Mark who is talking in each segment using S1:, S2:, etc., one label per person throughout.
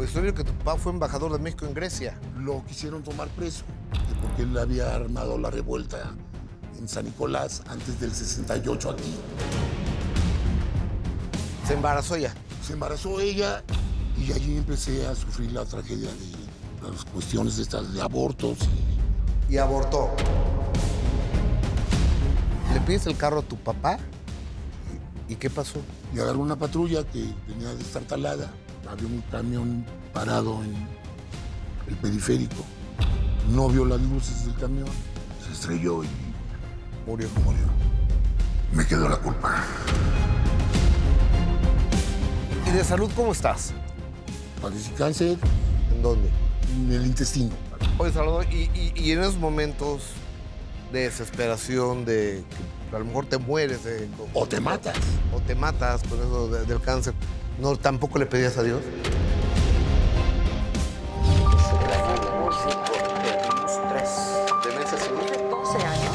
S1: Pues estoy viendo que tu papá fue embajador de México en Grecia.
S2: Lo quisieron tomar preso, porque él había armado la revuelta en San Nicolás antes del 68 aquí.
S1: Se embarazó ya.
S2: Se embarazó ella y allí empecé a sufrir la tragedia de las cuestiones estas de abortos.
S1: Y abortó. ¿Le pides el carro a tu papá? ¿Y qué pasó?
S2: Y agarró una patrulla que venía destartalada. Había un camión parado en el periférico. No vio las luces del camión. Se estrelló y
S1: Murió.
S2: me quedó la culpa.
S1: ¿Y de salud cómo estás?
S2: Padecí cáncer
S1: ¿En dónde?
S2: en el intestino.
S1: Oye, Salvador, y en esos momentos de desesperación, de que a lo mejor te mueres
S2: O te matas.
S1: o te matas con eso del cáncer, ¿no tampoco le pedías a Dios?
S3: Hace 12 años.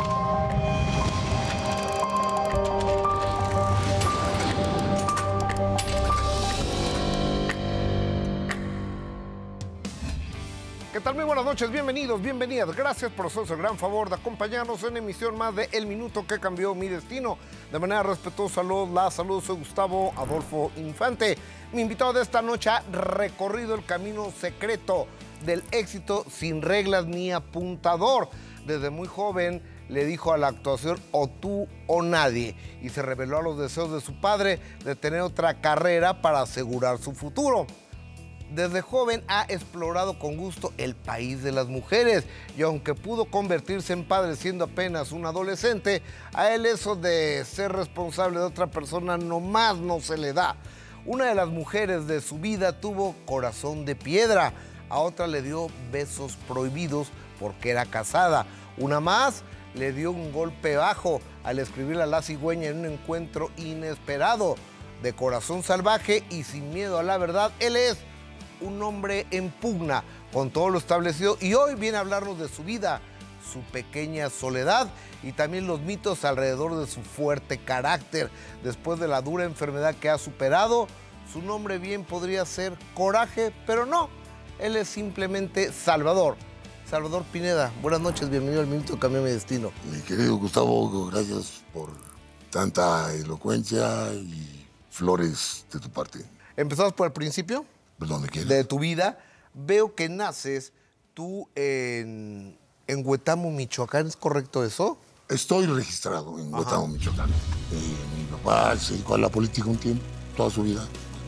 S1: ¿Qué tal? Muy buenas noches, bienvenidos, bienvenidas. Gracias por hacernos el gran favor de acompañarnos en emisión más de El Minuto que Cambió Mi Destino. De manera respetuosa, la salud, soy Gustavo Adolfo Infante. Mi invitado de esta noche ha recorrido el camino secreto del éxito sin reglas ni apuntador. Desde muy joven le dijo a la actuación o tú o nadie y se reveló a los deseos de su padre de tener otra carrera para asegurar su futuro. Desde joven ha explorado con gusto el país de las mujeres y aunque pudo convertirse en padre siendo apenas un adolescente, a él eso de ser responsable de otra persona nomás no se le da. Una de las mujeres de su vida tuvo corazón de piedra, a otra le dio besos prohibidos porque era casada. Una más le dio un golpe bajo al escribirle a la cigüeña en un encuentro inesperado. De corazón salvaje y sin miedo a la verdad, él es un hombre en pugna con todo lo establecido y hoy viene a hablarnos de su vida, su pequeña soledad y también los mitos alrededor de su fuerte carácter. Después de la dura enfermedad que ha superado, su nombre bien podría ser Coraje, pero no, él es simplemente Salvador. Salvador Pineda, buenas noches, bienvenido al Minuto que Cambió Mi Destino.
S2: Mi querido Gustavo, gracias por tanta elocuencia y flores de tu parte.
S1: ¿Empezamos por el principio
S2: Donde quieras.
S1: de tu vida? Veo que naces tú en Huetamo, Michoacán, ¿es correcto eso?
S2: Estoy registrado en Huetamo, Michoacán. Mi papá se dedicó a la política un tiempo, toda su vida.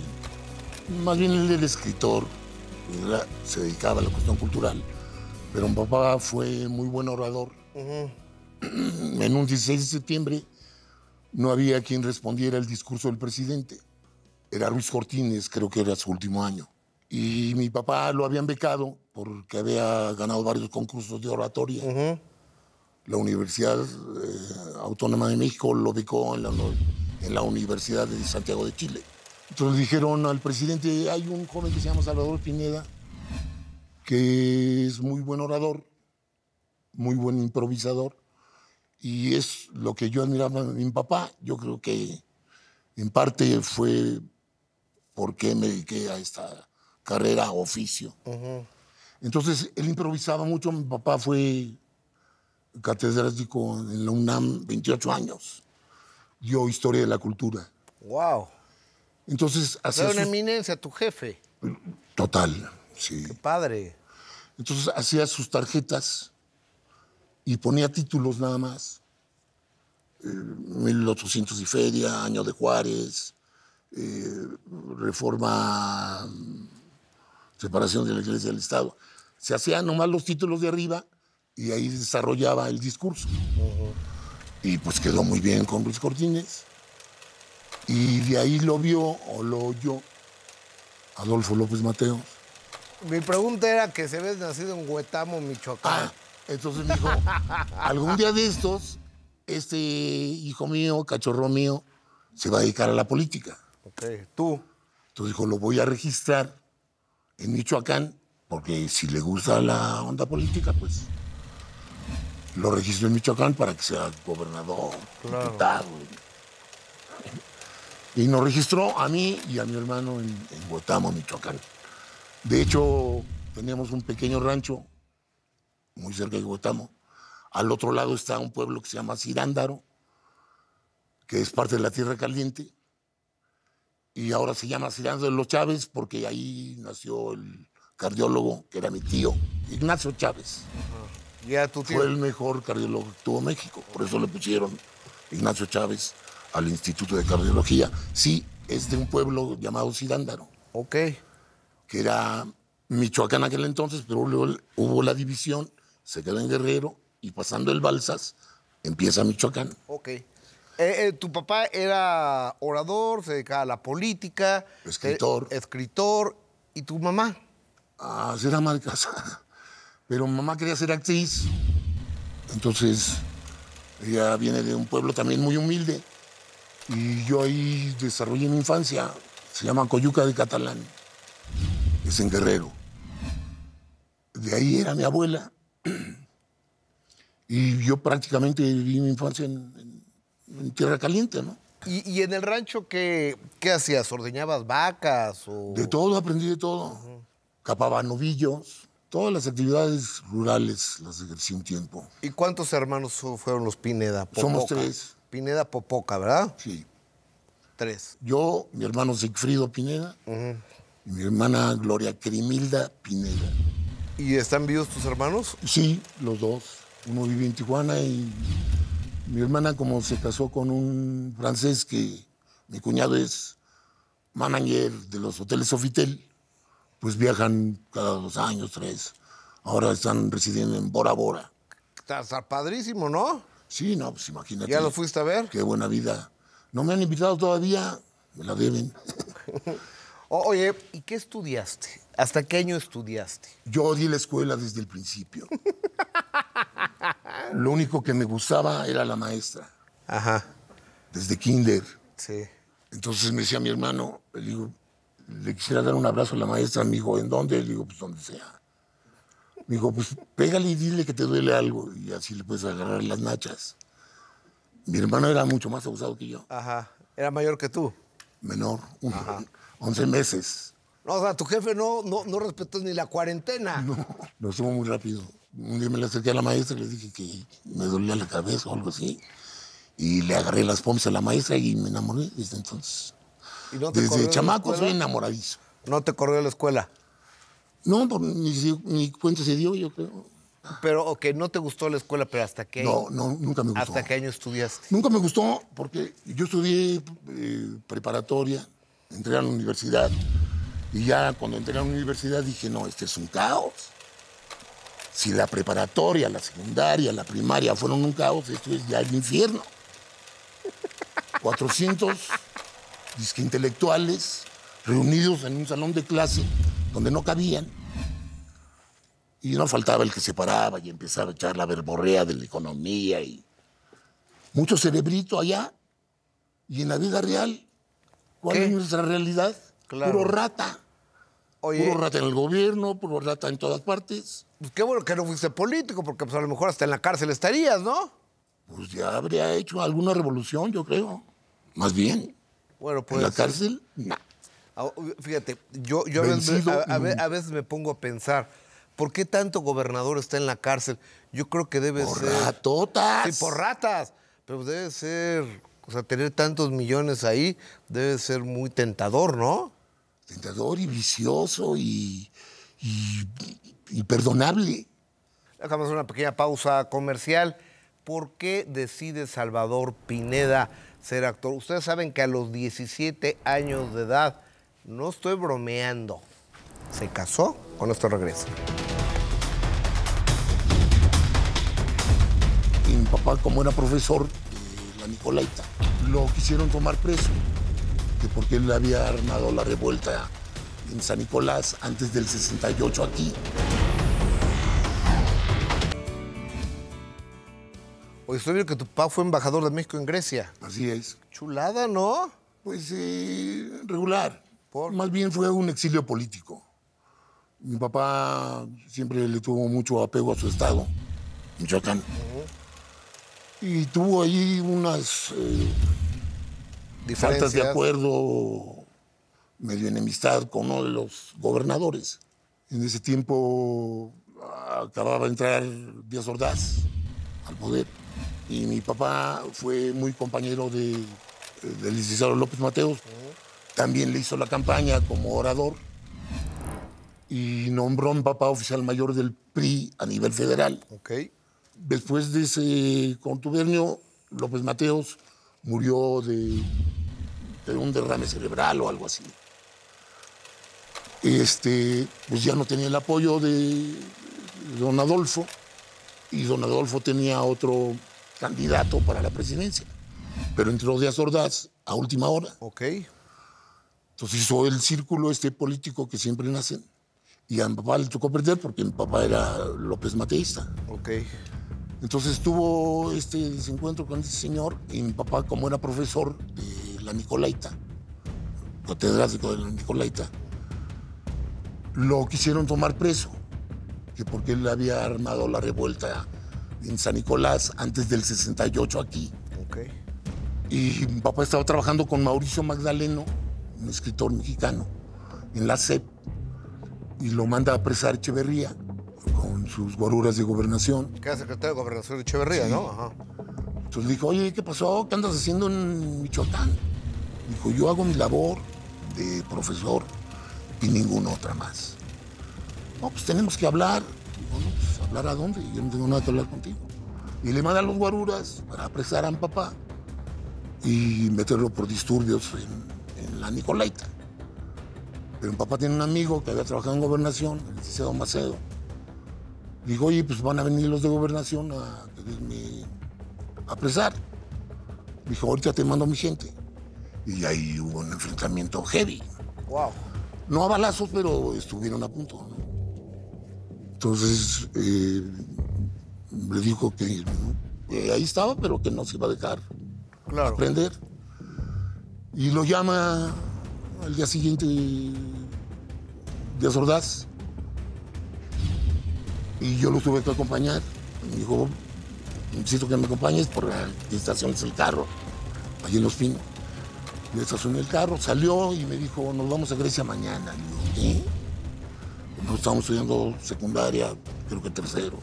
S2: Más bien él era escritor, se dedicaba a la cuestión cultural. Pero mi papá fue muy buen orador. En un 16 de septiembre no había quien respondiera el discurso del presidente. Era Ruiz Cortines, creo que era su último año. Y mi papá lo habían becado porque había ganado varios concursos de oratoria. La Universidad Autónoma de México lo becó en la Universidad de Santiago de Chile. Entonces dijeron al presidente, hay un joven que se llama Salvador Pineda, que es muy buen orador, muy buen improvisador, y es lo que yo admiraba de mi papá. Yo creo que en parte fue porque me dediqué a esta carrera, oficio. Entonces, él improvisaba mucho. Mi papá fue catedrático en la UNAM 28 años. Dio Historia de la Cultura.
S1: ¡Wow!
S2: Entonces, hacía
S1: Era una
S2: sus...
S1: eminencia, tu jefe.
S2: Total, sí.
S1: ¡Qué padre!
S2: Entonces, hacía sus tarjetas y ponía títulos nada más. 1800 y feria, Año de Juárez, reforma, separación de la Iglesia del Estado. Se hacían nomás los títulos de arriba y ahí desarrollaba el discurso. Y pues quedó muy bien con Ruiz Cortines. Y de ahí lo vio o lo oyó Adolfo López Mateos.
S1: Mi pregunta era que se habías nacido en Huetamo, Michoacán.
S2: Entonces me dijo, algún día de estos, este hijo mío, cachorro mío, se va a dedicar a la política.
S1: Ok, tú.
S2: Entonces dijo, lo voy a registrar en Michoacán, porque si le gusta la onda política, pues lo registro en Michoacán para que sea gobernador, diputado. Y nos registró a mí y a mi hermano en Huetamo, Michoacán. De hecho, teníamos un pequeño rancho muy cerca de Huetamo. Al otro lado está un pueblo que se llama Cirándaro, que es parte de la Tierra Caliente. Y ahora se llama Cirándaro de los Chávez porque ahí nació el cardiólogo, que era mi tío, Ignacio Chávez.
S1: Ya tu tío.
S2: Fue el mejor cardiólogo que tuvo México. Por eso le pusieron Ignacio Chávez al Instituto de Cardiología. Sí, es de un pueblo llamado Cirándaro,
S1: Ok.
S2: que era Michoacán en aquel entonces, pero luego hubo la división, se quedó en Guerrero y pasando el Balsas empieza Michoacán.
S1: Ok. Tu papá era orador, se dedicaba a la política.
S2: Escritor.
S1: Escritor. ¿Y tu mamá?
S2: Ah, era ama de casa. Pero mamá quería ser actriz. Entonces, ella viene de un pueblo también muy humilde. Y yo ahí desarrollé mi infancia. Se llama Coyuca de Catalán. Es en Guerrero. De ahí era mi abuela. Y yo prácticamente viví mi infancia en Tierra Caliente, ¿no?
S1: ¿Y en el rancho qué hacías? ¿Ordeñabas vacas? O...
S2: De todo, aprendí de todo. Capaba novillos. Todas las actividades rurales las ejercí un tiempo.
S1: ¿Y cuántos hermanos fueron los Pineda? Popoca.
S2: Somos 3.
S1: Pineda Popoca, ¿verdad?
S2: Sí.
S1: 3.
S2: Yo, mi hermano Sigfrido Pineda y mi hermana Gloria Crimilda Pineda.
S1: ¿Y están vivos tus hermanos?
S2: Sí, los dos. Uno vive en Tijuana y mi hermana, como se casó con un francés que mi cuñado es manager de los hoteles Sofitel, pues viajan cada 2 años, 3. Ahora están residiendo en Bora Bora.
S1: Está padrísimo, ¿no?
S2: Sí, no, pues imagínate.
S1: ¿Ya lo fuiste a ver?
S2: Qué buena vida. No me han invitado todavía, me la deben.
S1: Oye, ¿y qué estudiaste? ¿Hasta qué año estudiaste?
S2: Yo odié la escuela desde el principio. Lo único que me gustaba era la maestra.
S1: Ajá.
S2: Desde kinder.
S1: Sí.
S2: Entonces me decía mi hermano, le digo, le quisiera dar un abrazo a la maestra. Me dijo, ¿en dónde? Le digo, pues donde sea. Me dijo, pues pégale y dile que te duele algo. Y así le puedes agarrar las nachas. Mi hermano era mucho más abusado que yo.
S1: Ajá. ¿Era mayor que tú?
S2: Menor, 11 meses.
S1: No, o sea, tu jefe no respetó ni la cuarentena.
S2: No, lo estuvo muy rápido. Un día me le acerqué a la maestra y le dije que me dolía la cabeza o algo así. Y le agarré las pompis a la maestra y me enamoré desde entonces.
S1: ¿Y no te corrió
S2: Desde
S1: de la
S2: chamaco
S1: escuela?
S2: soy enamoradizo.
S1: ¿No te corrió de la escuela?
S2: No, ni cuenta se dio, yo creo.
S1: Pero, ok, no te gustó la escuela, pero ¿hasta qué?
S2: No, nunca me gustó.
S1: ¿Hasta qué año estudiaste?
S2: Nunca me gustó porque yo estudié preparatoria, entré a la universidad y ya cuando entré a la universidad dije, no, este es un caos. Si la preparatoria, la secundaria, la primaria fueron un caos, esto es ya el infierno. 400 disque intelectuales reunidos en un salón de clase donde no cabían. Y no faltaba el que se paraba y empezaba a echar la verborrea de la economía y mucho cerebrito allá. Y en la vida real, ¿cuál
S1: ¿Qué?
S2: es nuestra realidad?
S1: Claro.
S2: Puro rata.
S1: Oye,
S2: Puro rata en el gobierno, puro rata en todas partes.
S1: pues qué bueno que no fuiste político, porque pues, a lo mejor hasta en la cárcel estarías, ¿no?
S2: Pues ya habría hecho alguna revolución, yo creo. Más bien.
S1: Bueno, pues...
S2: En la cárcel, no.
S1: Fíjate, yo
S2: Vencido,
S1: a veces me pongo a pensar, ¿por qué tanto gobernador está en la cárcel? Yo creo que debe
S2: Por
S1: ser...
S2: ratotas.
S1: Sí, por ratas. Pero debe ser... O sea, tener tantos millones ahí debe ser muy tentador, ¿no?
S2: Tentador y vicioso y perdonable.
S1: Déjame hacer una pequeña pausa comercial. ¿Por qué decide Salvador Pineda ser actor? Ustedes saben que a los 17 años de edad, no estoy bromeando, se casó. Con esto regreso.
S2: Y mi papá, como era profesor de la Nicolaita, lo quisieron tomar preso, que porque él había armado la revuelta en San Nicolás antes del 68 aquí.
S1: Oye, estoy viendo que tu papá fue embajador de México en Grecia.
S2: Así es.
S1: Chulada, ¿no?
S2: Pues regular.
S1: ¿Por?
S2: Más bien fue un exilio político. Mi papá siempre le tuvo mucho apego a su estado, Michoacán. Y tuvo ahí unas faltas de acuerdo, medio enemistad con uno de los gobernadores. En ese tiempo acababa de entrar Díaz Ordaz al poder y mi papá fue muy compañero del licenciado López Mateos. También le hizo la campaña como orador y nombró a mi papá oficial mayor del PRI a nivel federal.
S1: Ok.
S2: Después de ese contubernio, López Mateos murió de un derrame cerebral o algo así. Pues ya no tenía el apoyo de don Adolfo y don Adolfo tenía otro candidato para la presidencia, pero entró Díaz Ordaz a última hora.
S1: Ok.
S2: Entonces hizo el círculo político que siempre nacen y a mi papá le tocó perder porque mi papá era López Mateísta.
S1: Ok.
S2: Entonces tuvo este desencuentro con ese señor y mi papá, como era profesor de la Nicolaita, catedrático de la Nicolaita, lo quisieron tomar preso, que porque él había armado la revuelta en San Nicolás antes del 68 aquí.
S1: Ok.
S2: Y mi papá estaba trabajando con Mauricio Magdaleno, un escritor mexicano, en la SEP, y lo manda a apresar Echeverría con sus guaruras de gobernación.
S1: Que era secretario de Gobernación de Echeverría,
S2: Sí.
S1: ¿no? Ajá.
S2: Entonces le dijo, oye, ¿qué pasó? ¿Qué andas haciendo en Michoacán? Dijo, yo hago mi labor de profesor y ninguna otra más. No, pues tenemos que hablar. Digo, no, pues, ¿hablar a dónde? Yo no tengo nada que hablar contigo. Y le manda a los guaruras para apresar a mi papá y meterlo por disturbios en la Nicolaita. Pero mi papá tiene un amigo que había trabajado en gobernación, el licenciado Macedo. Dijo, oye, pues van a venir los de gobernación a quererme apresar. Dijo, ahorita te mando a mi gente. Y ahí hubo un enfrentamiento heavy.
S1: Wow.
S2: No a balazos, pero estuvieron a punto, ¿no? Entonces, le dijo que ahí estaba, pero que no se iba a dejar
S1: Claro.
S2: aprender. Y lo llama al día siguiente Díaz Ordaz. Y yo lo tuve que acompañar. Me dijo, necesito que me acompañes por la estación del carro, allí en Los Pinos. Le estacioné el carro, salió y me dijo, nos vamos a Grecia mañana. Y yo, ¿qué? Nosotros estábamos estudiando secundaria, creo que tercero.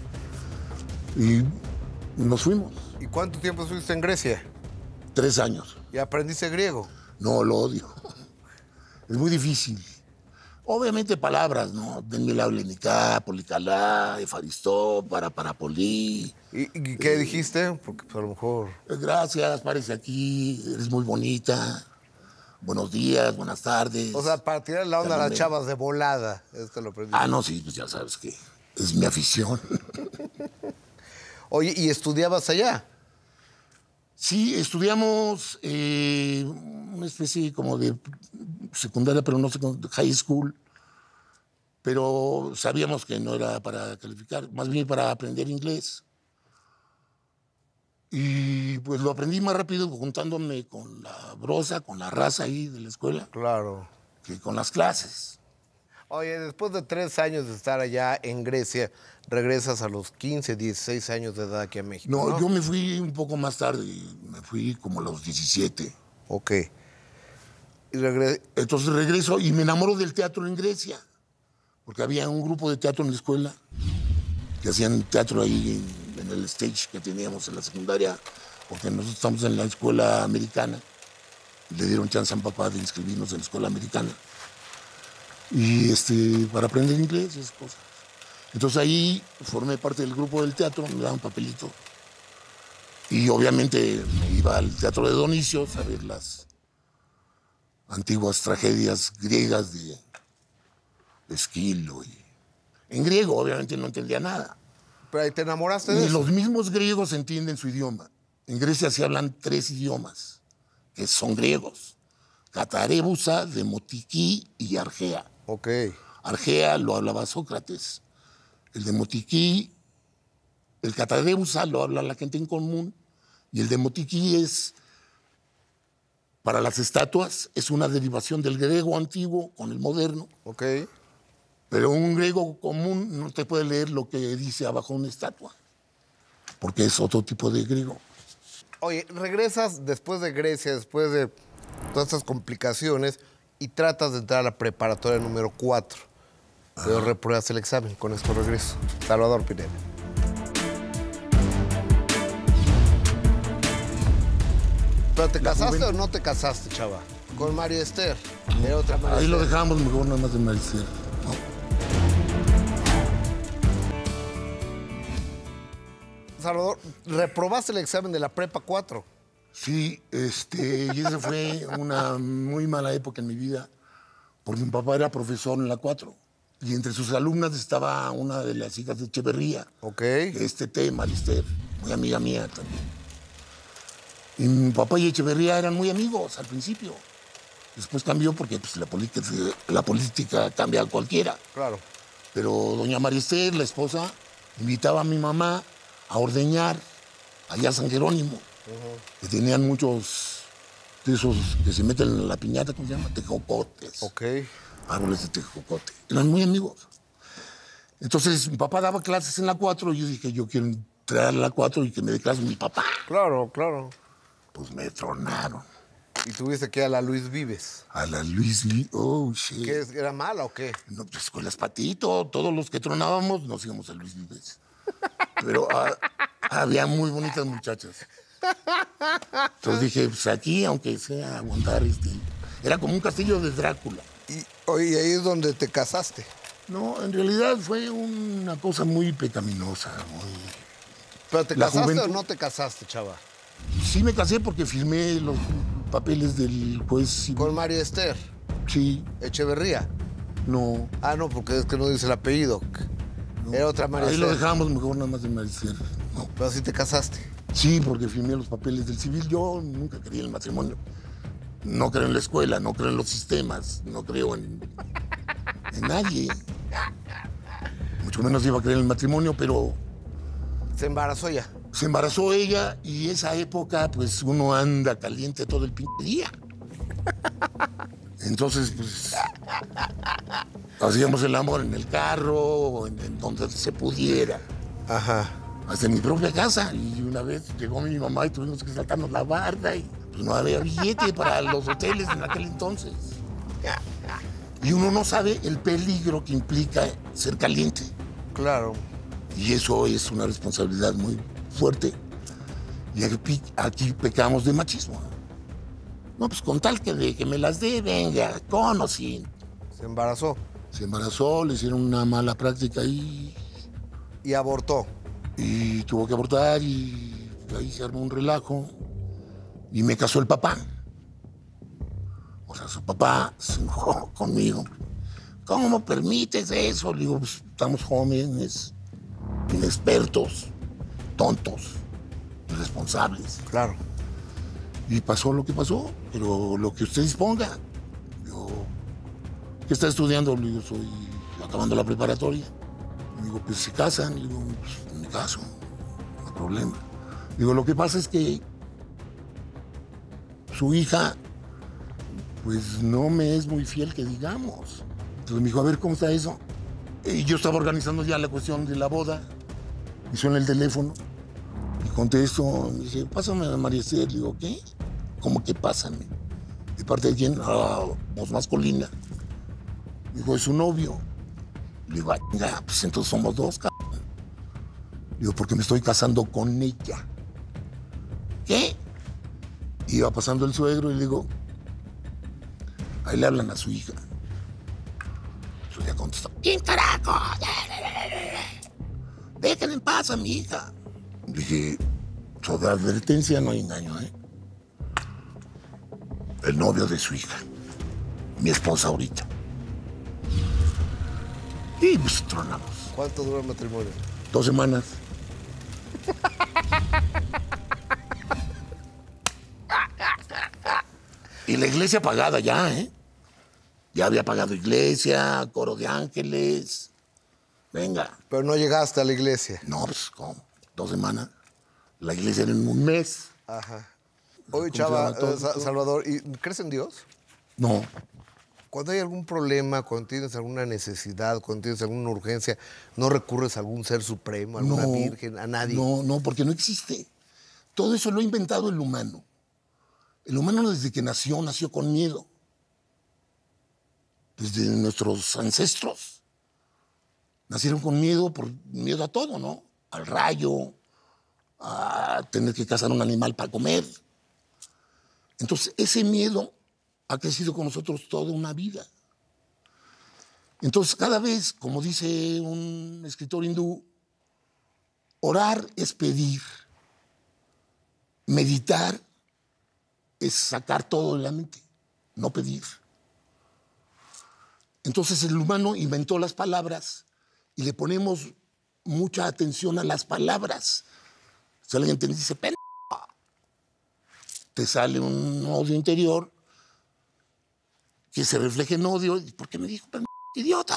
S2: Y nos fuimos.
S1: ¿Y cuánto tiempo estuviste en Grecia?
S2: 3 años.
S1: ¿Y aprendiste griego?
S2: No, lo odio. Es muy difícil. Obviamente palabras, ¿no? Denme Lenica, Policalá, Efaristó, Parapolí.
S1: ¿Y qué dijiste? Porque pues, a lo mejor...
S2: Gracias, párese aquí, eres muy bonita. Buenos días, buenas tardes.
S1: O sea, para tirar la onda a las
S2: También.
S1: chavas de volada. Esto lo aprendí.
S2: Ah, no, sí, pues ya sabes que es mi afición.
S1: Oye, ¿y estudiabas allá?
S2: Sí, estudiamos una especie como de secundaria, pero no high school. Pero sabíamos que no era para calificar, más bien para aprender inglés. Y pues lo aprendí más rápido juntándome con la brosa, con la raza ahí de la escuela,
S1: Claro.
S2: que con las clases.
S1: Oye, después de 3 años de estar allá en Grecia, regresas a los 15, 16 años de edad aquí a México,
S2: No,
S1: ¿no?
S2: yo me fui un poco más tarde, me fui como a los 17.
S1: Ok. Y
S2: Entonces regreso y me enamoro del teatro en Grecia, porque había un grupo de teatro en la escuela que hacían teatro ahí en el stage que teníamos en la secundaria, porque nosotros estamos en la escuela americana. Y le dieron chance a mi papá de inscribirnos en la escuela americana. Y para aprender inglés y esas cosas. Entonces ahí formé parte del grupo del teatro, me daban papelito. Y obviamente me iba al teatro de Dionisios a ver las antiguas tragedias griegas de Esquilo. En griego, obviamente no entendía nada.
S1: Pero ahí te enamoraste de
S2: Ni
S1: eso.
S2: los mismos griegos entienden su idioma. En Grecia se hablan 3 idiomas, que son griegos. Catarébusa, Demotiquí y Argea.
S1: Ok.
S2: Argea lo hablaba Sócrates. El Demotiquí, el Catarébusa lo habla la gente en común. Y el Demotiquí es, para las estatuas, es una derivación del griego antiguo con el moderno.
S1: Ok.
S2: Pero un griego común no te puede leer lo que dice abajo una estatua, porque es otro tipo de griego.
S1: Oye, regresas después de Grecia, después de todas estas complicaciones, y tratas de entrar a la preparatoria número 4. Pero repruebas el examen. Con esto regreso. Salvador Pineda. ¿Pero te casaste o no te casaste, chava? Con María Esther. Era otra María
S2: Ahí
S1: Esther.
S2: lo dejamos mejor nada más de María Esther. ¿No?
S1: Salvador, reprobaste el examen de la Prepa 4.
S2: Sí, y esa fue una muy mala época en mi vida, porque mi papá era profesor en la 4. Y entre sus alumnas estaba una de las hijas de Echeverría.
S1: Ok.
S2: Que María Esther, muy amiga mía también. Y mi papá y Echeverría eran muy amigos al principio. Después cambió porque pues, la política cambia a cualquiera.
S1: Claro.
S2: Pero doña María Esther, la esposa, invitaba a mi mamá a ordeñar allá a San Jerónimo, que tenían muchos de esos que se meten en la piñata, ¿cómo se llama? Tejocotes.
S1: Ok.
S2: Árboles de tejocote. Eran muy amigos. Entonces, mi papá daba clases en la 4 y yo dije, yo quiero entrar a la 4 y que me dé clases mi papá.
S1: Claro, claro.
S2: Pues me tronaron.
S1: Y tuviste que ir a la Luis Vives.
S2: A la Luis oh, shit.
S1: ¿Qué era mala o qué?
S2: No, pues escuelas Patito, todos los que tronábamos nos íbamos a Luis Vives. Pero había muy bonitas muchachas. Entonces dije, pues aquí, aunque sea aguantar, era como un castillo de Drácula.
S1: Y oye, ahí es donde te casaste.
S2: No, en realidad fue una cosa muy pecaminosa.
S1: ¿Pero te
S2: La
S1: casaste
S2: juventud.
S1: o no te casaste, chava?
S2: Sí me casé porque firmé los papeles del juez civil.
S1: Con María Esther
S2: Sí,
S1: Echeverría.
S2: no.
S1: Ah, no, porque es que no dice el apellido.
S2: no.
S1: Era otra María
S2: Ahí
S1: Esther.
S2: lo dejamos mejor nada más de María Esther. No.
S1: Pero sí te casaste.
S2: Sí, porque firmé los papeles del civil. Yo nunca creí en el matrimonio. No creo en la escuela, no creo en los sistemas, no creo en nadie. Mucho menos iba a creer en el matrimonio, pero
S1: Se embarazó ya.
S2: se embarazó ella y esa época, pues uno anda caliente todo el pinche día. Entonces, pues, hacíamos el amor en el carro, o en donde se pudiera.
S1: Ajá.
S2: Hasta en mi propia casa. Y una vez llegó mi mamá y tuvimos que saltarnos la barda y pues no había billete para los hoteles en aquel entonces. Y uno no sabe el peligro que implica ser caliente.
S1: Claro.
S2: Y eso es una responsabilidad muy fuerte. Y aquí pecamos de machismo. No, pues con tal que me las dé, venga, con o sin.
S1: Se embarazó.
S2: Se embarazó, le hicieron una mala práctica ahí
S1: Y abortó.
S2: y tuvo que abortar y ahí se armó un relajo y me casó el papá. O sea, su papá se enojó conmigo. ¿Cómo permites eso? Le digo, pues, estamos jóvenes, inexpertos, tontos, irresponsables.
S1: Claro.
S2: Y pasó lo que pasó, pero lo que usted disponga. Yo, ¿qué está estudiando? Le digo, estoy acabando la preparatoria. Le digo, pues se casan. Le digo, pues me caso, no hay problema. Digo, lo que pasa es que su hija, pues no me es muy fiel, que digamos. Entonces me dijo, a ver, ¿cómo está eso? Y yo estaba organizando ya la cuestión de la boda. Y suena el teléfono. Y contesto, me dice, pásame a María Esther. Le digo, ¿qué? ¿Cómo que pásame? ¿De parte de quién? Ah, voz masculina. Dijo, es su novio. Le digo, venga, pues entonces somos dos, cabrón. Le digo, porque me estoy casando con ella. ¿Qué? Iba pasando el suegro y le digo, ahí le hablan a su hija. Su hija contestó, ¿quién carajo? Déjenme en paz a mi hija. Dije, sobre advertencia no hay engaño, ¿eh? El novio de su hija, mi esposa ahorita. Y pues tronamos.
S1: ¿Cuánto dura el matrimonio?
S2: 2 semanas. Y la iglesia pagada ya, ¿eh? Ya había pagado iglesia, coro de ángeles. Venga.
S1: Pero no llegaste a la iglesia.
S2: No, pues, ¿cómo? 2 semanas. La iglesia era en un mes.
S1: Ajá. Oye,
S2: ¿Cómo se
S1: chava,
S2: llama todo?
S1: Salvador, ¿y crees en Dios?
S2: No.
S1: Cuando hay algún problema, cuando tienes alguna necesidad, cuando tienes alguna urgencia, ¿no recurres a algún ser supremo, a alguna virgen, a nadie?
S2: No, porque no existe. Todo eso lo ha inventado el humano. El humano desde que nació con miedo. Desde nuestros ancestros. nacieron con miedo, por miedo a todo, ¿no? Al rayo, a tener que cazar un animal para comer. Entonces, ese miedo ha crecido con nosotros toda una vida. Entonces, cada vez, como dice un escritor hindú, orar es pedir, meditar es sacar todo de la mente, no pedir. Entonces el humano inventó las palabras y le ponemos mucha atención a las palabras. Si alguien te dice, "Pendejo", te sale un odio interior que se refleja en odio. ¿Por qué me dijo, "pendejo, idiota"?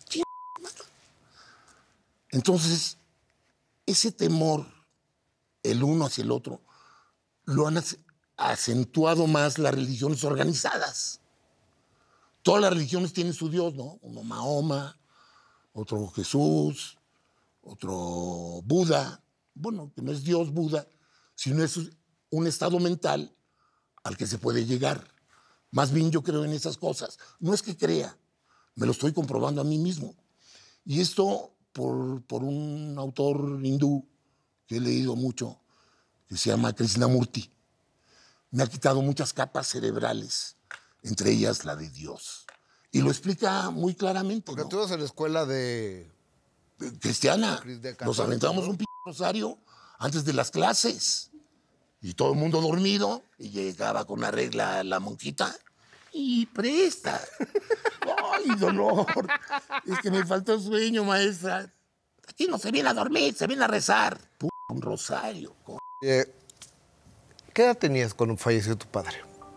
S2: Entonces, ese temor, el uno hacia el otro, lo han acentuado más las religiones organizadas. Todas las religiones tienen su Dios, ¿no? Uno Mahoma, otro Jesús, otro Buda. Bueno, que no es Dios Buda, sino es un estado mental al que se puede llegar. Más bien yo creo en esas cosas. No es que crea, me lo estoy comprobando a mí mismo. Y esto por un autor hindú que he leído mucho, que se llama Krishnamurti. Me ha quitado muchas capas cerebrales, entre ellas la de Dios. Y lo explica muy claramente,
S1: Porque
S2: ¿no?
S1: tú eres en la escuela de
S2: Cristiana.
S1: de
S2: Nos
S1: católica,
S2: aventamos
S1: ¿no?
S2: un rosario antes de las clases. Y todo el mundo dormido. Y llegaba con una regla la monjita. Y presta. ¡Ay, dolor! Es que me falta sueño, maestra. Aquí no se viene a dormir, se viene a rezar. Un rosario.
S1: ¿Qué edad tenías cuando falleció tu padre?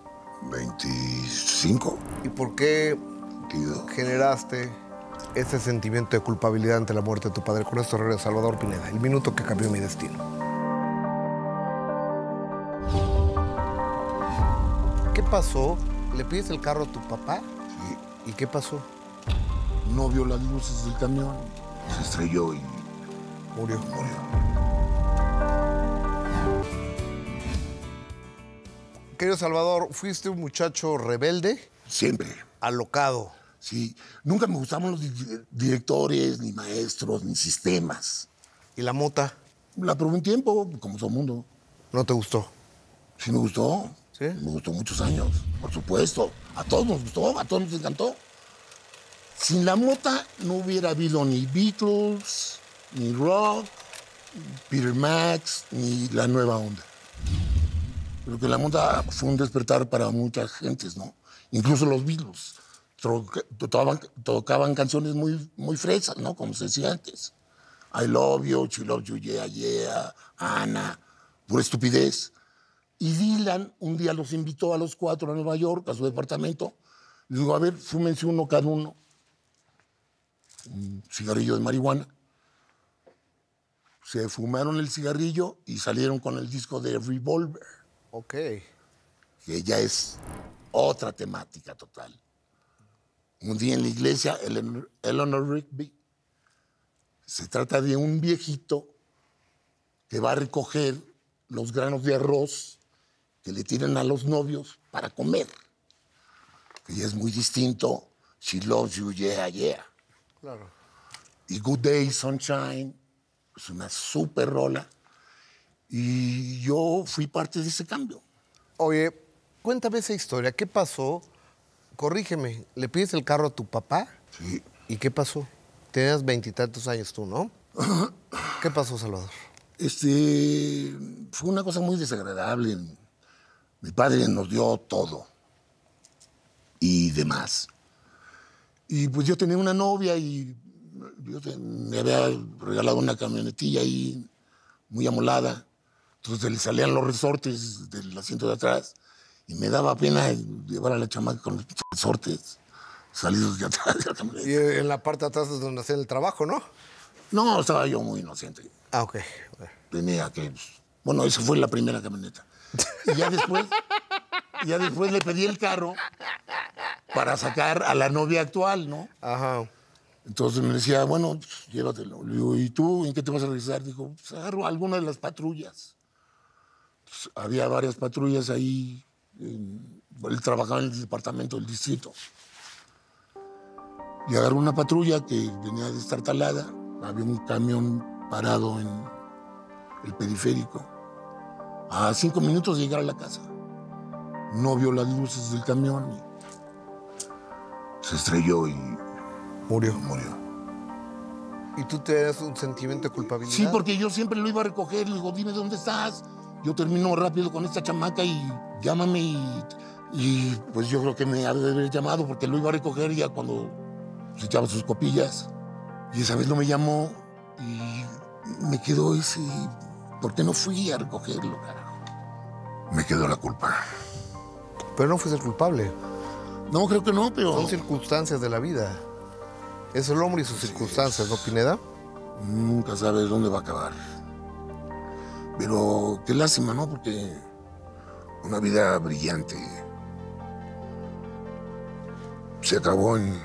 S2: 25,
S1: ¿Y por qué
S2: 22.
S1: generaste ese sentimiento de culpabilidad ante la muerte de tu padre? Con esto regreso Salvador Pineda, el minuto que cambió mi destino. ¿Qué pasó? ¿Le pides el carro a tu papá?
S2: Sí.
S1: ¿Y qué pasó?
S2: No vio las luces del camión. Se estrelló y
S1: Murió.
S2: murió.
S1: Querido Salvador, fuiste un muchacho rebelde,
S2: Siempre.
S1: alocado.
S2: Sí. Nunca me gustaban los directores, ni maestros, ni sistemas.
S1: ¿Y la mota?
S2: La probé un tiempo, como todo mundo.
S1: ¿No te gustó?
S2: Sí me gustó.
S1: ¿Sí?
S2: Me gustó muchos años, por supuesto. A todos nos gustó, a todos nos encantó. Sin la mota no hubiera habido ni Beatles, ni rock, Peter Max, ni la nueva onda. Creo que la mota fue un despertar para muchas gentes, ¿no? Incluso los Beatles tocaban canciones muy fresas, ¿no? Como se decía antes. I love you, she loves you, yeah, yeah, Ana, pura estupidez. Y Dylan un día los invitó a los 4 a Nueva York, a su departamento. Les digo, a ver, fúmense uno cada uno. Un cigarrillo de marihuana. Se fumaron el cigarrillo y salieron con el disco de Revolver,
S1: Ok.
S2: que ya es otra temática total. Un día en la iglesia, Eleanor Rigby, se trata de un viejito que va a recoger los granos de arroz que le tiran a los novios para comer. Que ya es muy distinto. She loves you, yeah, yeah.
S1: Claro.
S2: Y Good Day, Sunshine, es una súper rola. Y yo fui parte de ese cambio.
S1: Oye, cuéntame esa historia. ¿Qué pasó? Corrígeme, ¿le pides el carro a tu papá?
S2: Sí.
S1: ¿Y qué pasó? Tenías 20 y tantos años tú, ¿no? ¿Qué pasó, Salvador?
S2: Fue una cosa muy desagradable. Mi padre nos dio todo y demás. Y pues yo tenía una novia y me había regalado una camionetilla ahí muy amolada. Entonces le salían los resortes del asiento de atrás y me daba pena llevar a la chamaca con los resortes salidos de atrás de la camioneta.
S1: Y en la parte de atrás es donde hacía el trabajo, ¿no?
S2: No, estaba yo muy inocente.
S1: Ah, ok.
S2: Tenía que... Bueno, esa fue la primera camioneta. Y ya después le pedí el carro para sacar a la novia actual, ¿no?
S1: Ajá.
S2: Entonces me decía, bueno, pues, llévatelo. Le digo, ¿y tú en qué te vas a regresar? Dijo, pues agarro alguna de las patrullas. Pues, había varias patrullas ahí. Él trabajaba en el departamento del distrito. Y agarró una patrulla que venía destartalada. Había un camión parado en el periférico. A 5 minutos de llegar a la casa. No vio las luces del camión y se estrelló y
S1: Murió.
S2: murió.
S1: ¿Y tú tienes un sentimiento de culpabilidad?
S2: Sí, porque yo siempre lo iba a recoger. Le digo, dime dónde estás. Yo termino rápido con esta chamaca y llámame. Y pues yo creo que me ha de haber llamado porque lo iba a recoger ya cuando se echaba sus copillas. Y esa vez no me llamó y me quedó ese... ¿Por qué no fui a recogerlo, carajo? Me quedó la culpa.
S1: Pero no fuiste el culpable.
S2: No, creo que no, pero...
S1: Son circunstancias de la vida. Es el hombre y sus circunstancias, ¿no, Pineda?
S2: Nunca sabes dónde va a acabar. Pero qué lástima, ¿no? Porque una vida brillante se acabó en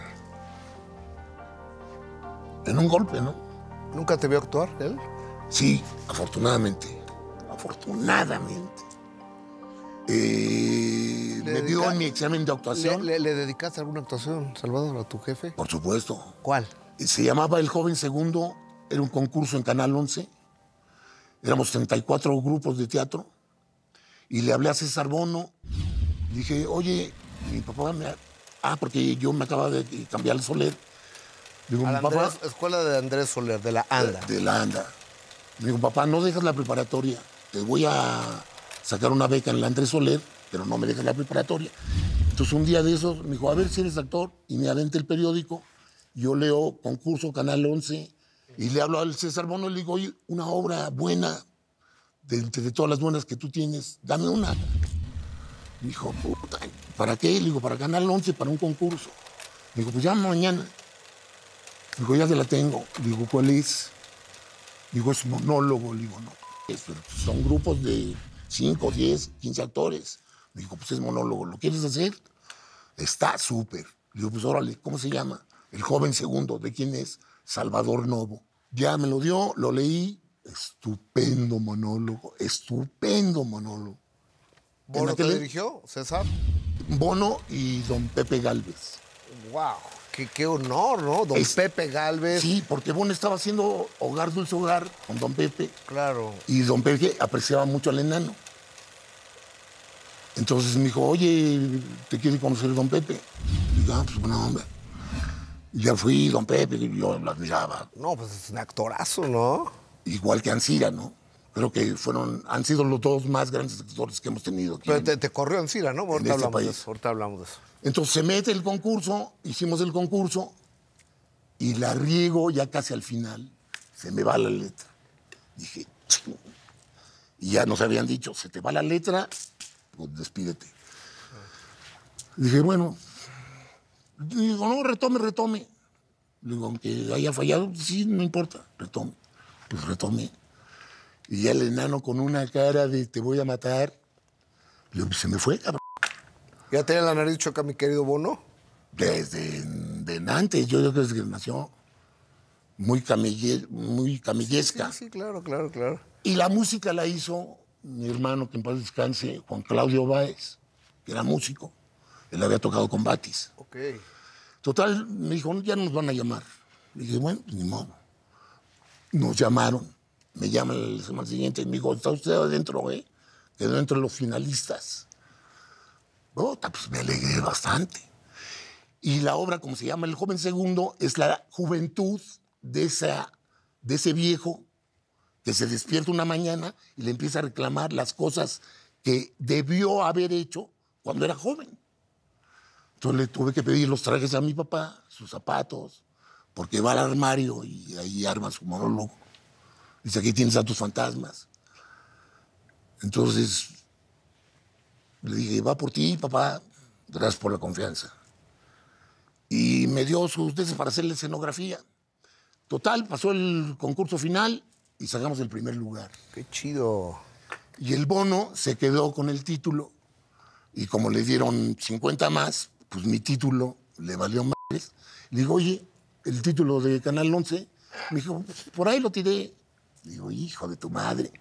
S2: un golpe, ¿no?
S1: ¿Nunca te vio actuar él?
S2: Sí, afortunadamente. Afortunadamente. Me dio en mi examen de actuación.
S1: ¿Le dedicaste alguna actuación, Salvador, a tu jefe?
S2: Por supuesto.
S1: ¿Cuál?
S2: Se llamaba El Joven Segundo. Era un concurso en Canal 11. Éramos 34 grupos de teatro. Y le hablé a César Bono. Dije, oye, mi papá me... porque yo me acababa de cambiar el Soler. Digo,
S1: A la
S2: papá...
S1: escuela de Andrés Soler, de la ANDA.
S2: De la ANDA. Me dijo, papá, no dejas la preparatoria. Te voy a sacar una beca en la Andrés Soler, pero no me dejas la preparatoria. Entonces, un día de esos, me dijo, a ver si eres actor. Y me aventé el periódico. Yo leo concurso Canal 11 y le hablo al César Bono y le digo, oye, una obra buena, de todas las buenas que tú tienes, dame una. Me dijo, puta, ¿para qué? Le digo, para Canal 11, para un concurso. Me dijo, pues ya mañana. Me dijo, ya te la tengo. Le digo, ¿cuál es? Digo, es monólogo. Le digo, no, son grupos de 5, 10, 15 actores. Me dijo, pues es monólogo. ¿Lo quieres hacer? Está súper. Le digo, pues órale, ¿cómo se llama? El Joven Segundo. ¿De quién es? Salvador Novo. Ya me lo dio, lo leí. Estupendo monólogo, estupendo monólogo.
S1: ¿Bono te dirigió, César?
S2: Bono y don Pepe Gálvez.
S1: ¡Wow! Qué honor, ¿no? Don Pepe Gálvez.
S2: Sí, porque Bono estaba haciendo Hogar Dulce Hogar con don Pepe.
S1: Claro.
S2: Y don Pepe apreciaba mucho al enano. Entonces me dijo, oye, ¿te quiere conocer don Pepe? Y yo, pues bueno, hombre. Y ya fui, don Pepe, y yo lo admiraba.
S1: No, pues es un actorazo, ¿no?
S2: Igual que Ancira, ¿no? Creo que han sido los dos más grandes actores que hemos tenido aquí.
S1: Pero te corrió Ancira, ¿no? Ahorita hablamos de eso. Ahorita hablamos de eso.
S2: Entonces se mete el concurso, hicimos el concurso y la riego ya casi al final. Se me va la letra. Dije, ching. Y ya nos habían dicho, se te va la letra, pues despídete. Dije, bueno, digo, no, retome. Digo, aunque haya fallado, sí, no importa, retome. Pues retomé. Y ya el enano con una cara de te voy a matar. Le digo, se me fue, cabrón.
S1: ¿Ya tenía la nariz choca, mi querido Bono?
S2: Desde antes, yo creo que desde que nació. Muy camillesca.
S1: Sí, claro.
S2: Y la música la hizo mi hermano, que en paz descanse, Juan Claudio Báez, que era músico. Él había tocado con Batis.
S1: Ok.
S2: Total, me dijo, ya nos van a llamar. Le dije, bueno, pues ni modo. Nos llamaron. Me llaman la semana siguiente y me dijo, ¿está usted adentro, Quedó entre los finalistas. Pues me alegré bastante. Y la obra, como se llama El Joven Segundo, es la juventud de ese viejo que se despierta una mañana y le empieza a reclamar las cosas que debió haber hecho cuando era joven. Entonces le tuve que pedir los trajes a mi papá, sus zapatos, porque va al armario y ahí arma su monólogo. Dice, aquí tienes a tus fantasmas. Entonces le dije, va por ti, papá, gracias por la confianza. Y me dio sus dedos para hacer la escenografía. Total, pasó el concurso final y sacamos el primer lugar.
S1: ¡Qué chido!
S2: Y el Bono se quedó con el título y como le dieron 50 más, pues mi título le valió madres. Le digo, oye, el título de Canal 11, me dijo, pues, por ahí lo tiré. Le digo, hijo de tu madre,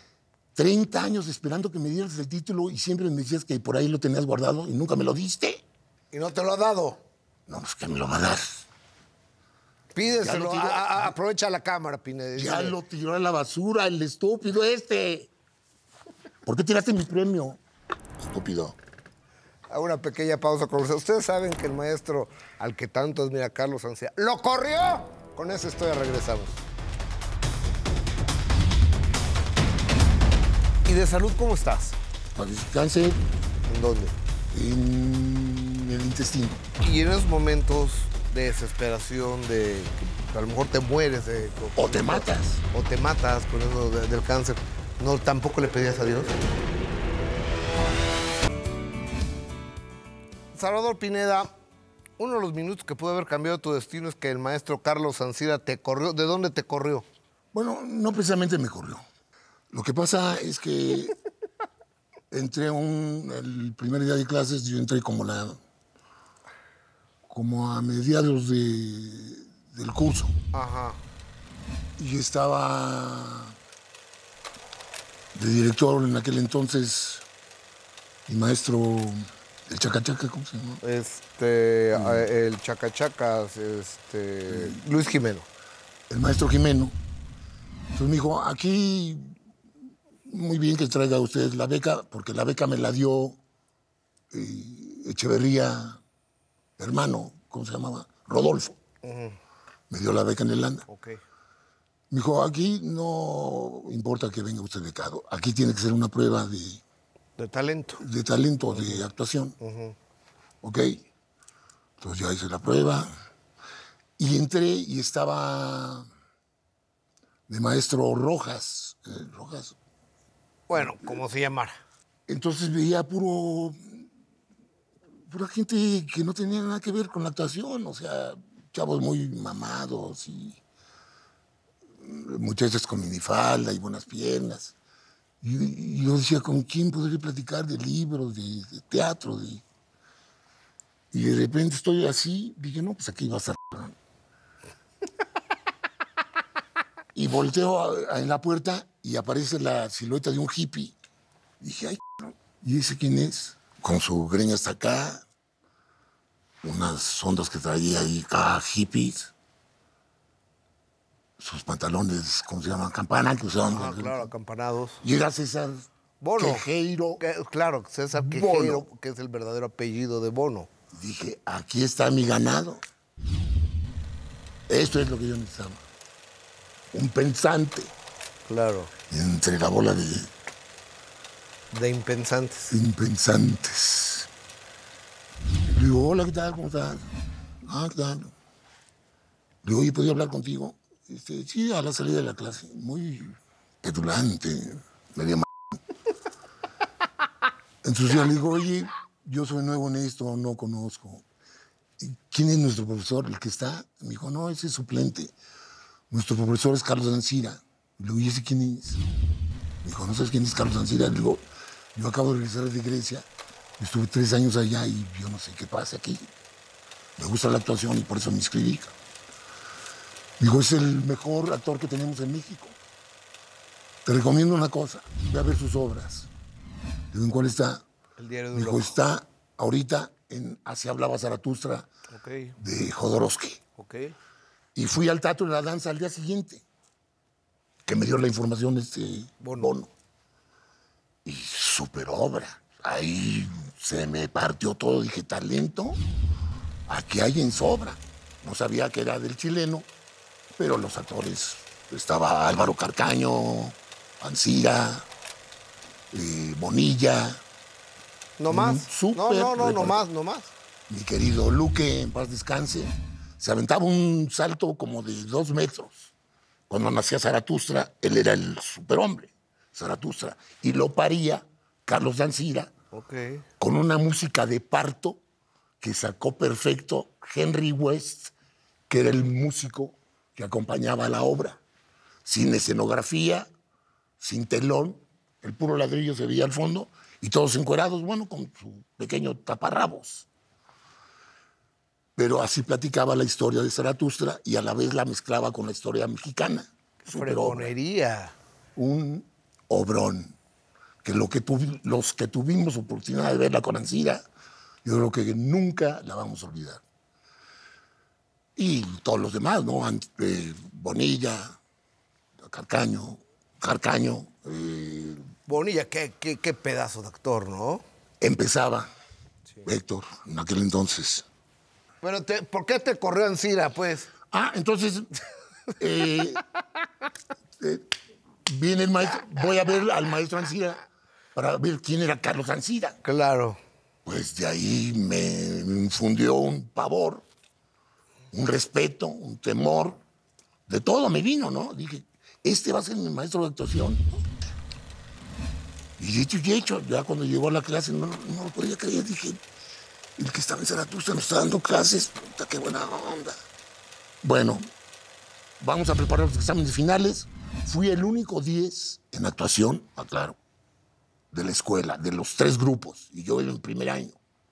S2: 30 años esperando que me dieras el título y siempre me decías que por ahí lo tenías guardado y nunca me lo diste.
S1: ¿Y no te lo ha dado?
S2: No, pues que me lo va a dar.
S1: Pídeselo, aprovecha la cámara, Pineda.
S2: Ya lo tiró a la basura, el estúpido este. ¿Por qué tiraste mi premio? Estúpido.
S1: A una pequeña pausa comercial. Ustedes saben que el maestro al que tanto admira Carlos Ancira ¡lo corrió! Con esa historia regresamos. ¿Y de salud cómo estás?
S2: Para cáncer
S1: ¿En dónde?
S2: en el intestino.
S1: Y en esos momentos de desesperación, de que a lo mejor te mueres
S2: O te matas.
S1: O te matas con eso del cáncer, ¿no tampoco le pedías a Dios? Salvador Pineda, uno de los minutos que pudo haber cambiado tu destino es que el maestro Carlos Ancira te corrió. ¿De dónde te corrió?
S2: Bueno, no precisamente me corrió. Lo que pasa es que entré el primer día de clases, yo entré como a mediados del curso.
S1: Ajá.
S2: Y estaba de director en aquel entonces mi maestro, el Chacachaca, ¿cómo se llama?
S1: El Chacachacas, Luis Jimeno.
S2: El maestro Jimeno. Entonces me dijo, aquí muy bien que traiga usted la beca, porque la beca me la dio Echeverría, hermano, ¿cómo se llamaba? Rodolfo. Me dio la beca en Irlanda.
S1: Okay.
S2: Me dijo, aquí no importa que venga usted becado, aquí tiene que ser una prueba
S1: de talento.
S2: De talento, de actuación. Ok. Entonces ya hice la prueba y entré y estaba de maestro Rojas. Rojas.
S1: Bueno, como se llamara.
S2: Entonces veía pura gente que no tenía nada que ver con la actuación, o sea, chavos muy mamados y muchachas con minifalda y buenas piernas. Y yo decía, ¿con quién podría platicar de libros, de teatro? Y de repente estoy así, dije, no, pues aquí va a estar. Y volteo en la puerta y aparece la silueta de un hippie. Dije, ay, ¿y ese quién es? Con su greña hasta acá, unas ondas que traía ahí, hippies, sus pantalones, ¿cómo se llaman? Campana, que usaban.
S1: Ah, claro, acampanados.
S2: Y era César
S1: Bono.
S2: Quejeiro.
S1: Claro, César Quejeiro, que es el verdadero apellido de Bono.
S2: Dije, aquí está mi ganado. Esto es lo que yo necesitaba. Un pensante.
S1: Claro.
S2: Entre la bola de
S1: impensantes.
S2: Impensantes. Le digo, hola, ¿qué tal? ¿Cómo estás? Ah, ¿qué tal? Le digo, oye, ¿podría hablar contigo? Sí, a la salida de la clase. Muy petulante, medio Entonces yo le digo, oye, yo soy nuevo en esto, no conozco. ¿Quién es nuestro profesor? ¿El que está? Me dijo, no, ese es suplente. Nuestro profesor es Carlos Ancira. Le digo, ¿y ese quién es? Me dijo, ¿no sabes quién es Carlos Ancira? Le digo, yo acabo de regresar de Grecia, estuve 3 años allá y yo no sé qué pasa aquí. Me gusta la actuación y por eso me inscribí. Me dijo, es el mejor actor que tenemos en México. Te recomiendo una cosa, ve a ver sus obras. Le digo, ¿en cuál está?
S1: El diario de
S2: Me dijo, está ahorita en Así hablaba Zaratustra, de Jodorowsky.
S1: Okay.
S2: Y fui al Teatro de la Danza al día siguiente, que me dio la información Bono. Y súper obra. Ahí se me partió todo. Dije, talento, aquí hay en sobra. No sabía que era del chileno, pero los actores, estaba Álvaro Carcaño, Ancira, Bonilla.
S1: ¿No más? No más.
S2: Mi querido Luque, en paz descanse, se aventaba un salto como de 2 metros. Cuando nacía Zaratustra, él era el superhombre, Zaratustra, y lo paría Carlos Ancira con una música de parto que sacó perfecto Henry West, que era el músico que acompañaba la obra. Sin escenografía, sin telón, el puro ladrillo se veía al fondo y todos encuerados, bueno, con su pequeño taparrabos. Pero así platicaba la historia de Zaratustra y a la vez la mezclaba con la historia mexicana.
S1: Fregonería.
S2: Un obrón. Que los que tuvimos oportunidad de verla con Ancira, yo creo que nunca la vamos a olvidar. Y todos los demás, ¿no? Bonilla, Carcaño.
S1: Bonilla, qué pedazo de actor, ¿no?
S2: Empezaba Héctor en aquel entonces.
S1: Bueno, ¿por qué te corrió Ancira, pues?
S2: Entonces viene el maestro, voy a ver al maestro Ancira para ver quién era Carlos Ancira.
S1: Claro.
S2: Pues de ahí me infundió un pavor, un respeto, un temor, de todo me vino, ¿no? Dije, este va a ser mi maestro de actuación. Y dicho y hecho, ya cuando llegó a la clase no lo podía creer, dije, el que estaba en Zaratustra nos está dando clases, puta, qué buena onda. Bueno, vamos a preparar los exámenes finales. Fui el único 10 en actuación, aclaro, de la escuela, de los 3 grupos, y yo en el primer año.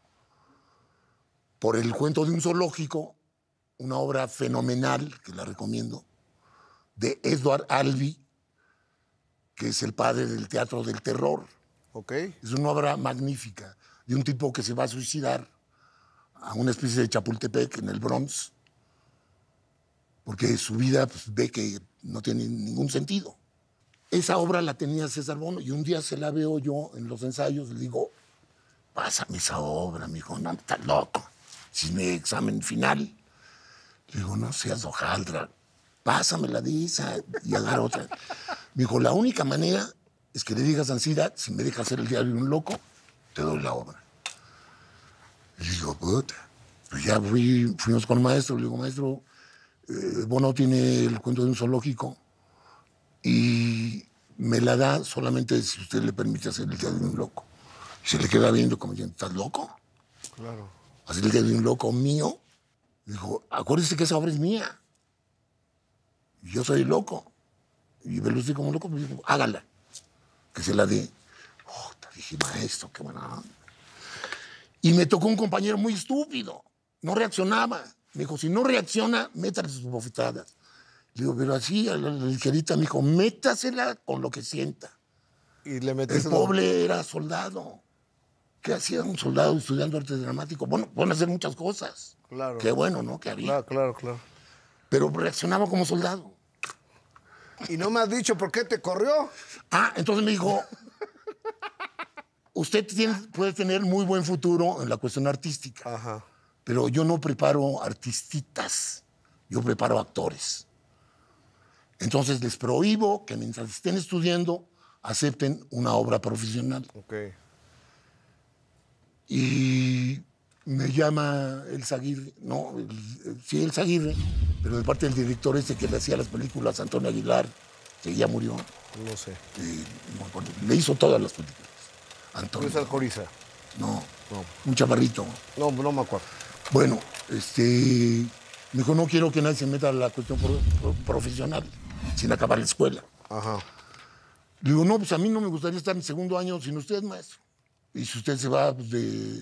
S2: Por el cuento de un zoológico, una obra fenomenal, que la recomiendo, de Edward Albee, que es el padre del teatro del terror.
S1: Ok.
S2: Es una obra magnífica, de un tipo que se va a suicidar a una especie de Chapultepec en el Bronx, porque su vida pues, ve que no tiene ningún sentido. Esa obra la tenía César Bono y un día se la veo yo en los ensayos, le digo, pásame esa obra, me dijo, no, estás loco, si mi examen final. Le digo, no seas hojaldra, pásamela de esa y agarra otra. Me dijo, la única manera es que le digas a Ancira, si me deja hacer el diario de un loco, te doy la obra. Le digo, puta, pues ya fuimos con el maestro, le digo, maestro, Bono tiene el cuento de un zoológico y me la da solamente si usted le permite hacer el diario de un loco. Y se le queda viendo como diciendo, ¿estás loco?
S1: Claro.
S2: Hacer el diario de un loco mío. Dijo, acuérdese que esa obra es mía. Y yo soy loco. Y me lo estoy como loco, pues digo, hágala. Que se la dé. Oh, te dije, maestro, qué buena onda. Y me tocó un compañero muy estúpido. No reaccionaba. Me dijo, si no reacciona, métale sus bofetadas. Le digo, pero así, a la ligerita, me dijo, métasela con lo que sienta.
S1: Y le
S2: El
S1: metiste
S2: pobre era soldado. ¿Qué hacía un soldado estudiando arte dramático? Bueno, pueden hacer muchas cosas.
S1: Claro.
S2: Qué bueno, ¿no? Que había.
S1: Claro.
S2: Pero reaccionaba como soldado.
S1: ¿Y no me has dicho por qué te corrió?
S2: Entonces me dijo, usted puede tener muy buen futuro en la cuestión artística.
S1: Ajá.
S2: Pero yo no preparo artistitas, yo preparo actores. Entonces les prohíbo que mientras estén estudiando acepten una obra profesional.
S1: Ok.
S2: Y me llama Elsa Aguirre, no, sí, Elsa Aguirre, pero de parte del director ese que le hacía las películas, Antonio Aguilar, que ya murió.
S1: No sé.
S2: No me acuerdo, le hizo todas las películas. Antonio.
S1: Luis Alcoriza.
S2: No, un chaparrito.
S1: No me acuerdo.
S2: Bueno, me dijo, no quiero que nadie se meta a la cuestión profesional sin acabar la escuela.
S1: Ajá.
S2: Le digo, no, pues a mí no me gustaría estar en segundo año sin usted, maestro. Y si usted se va pues,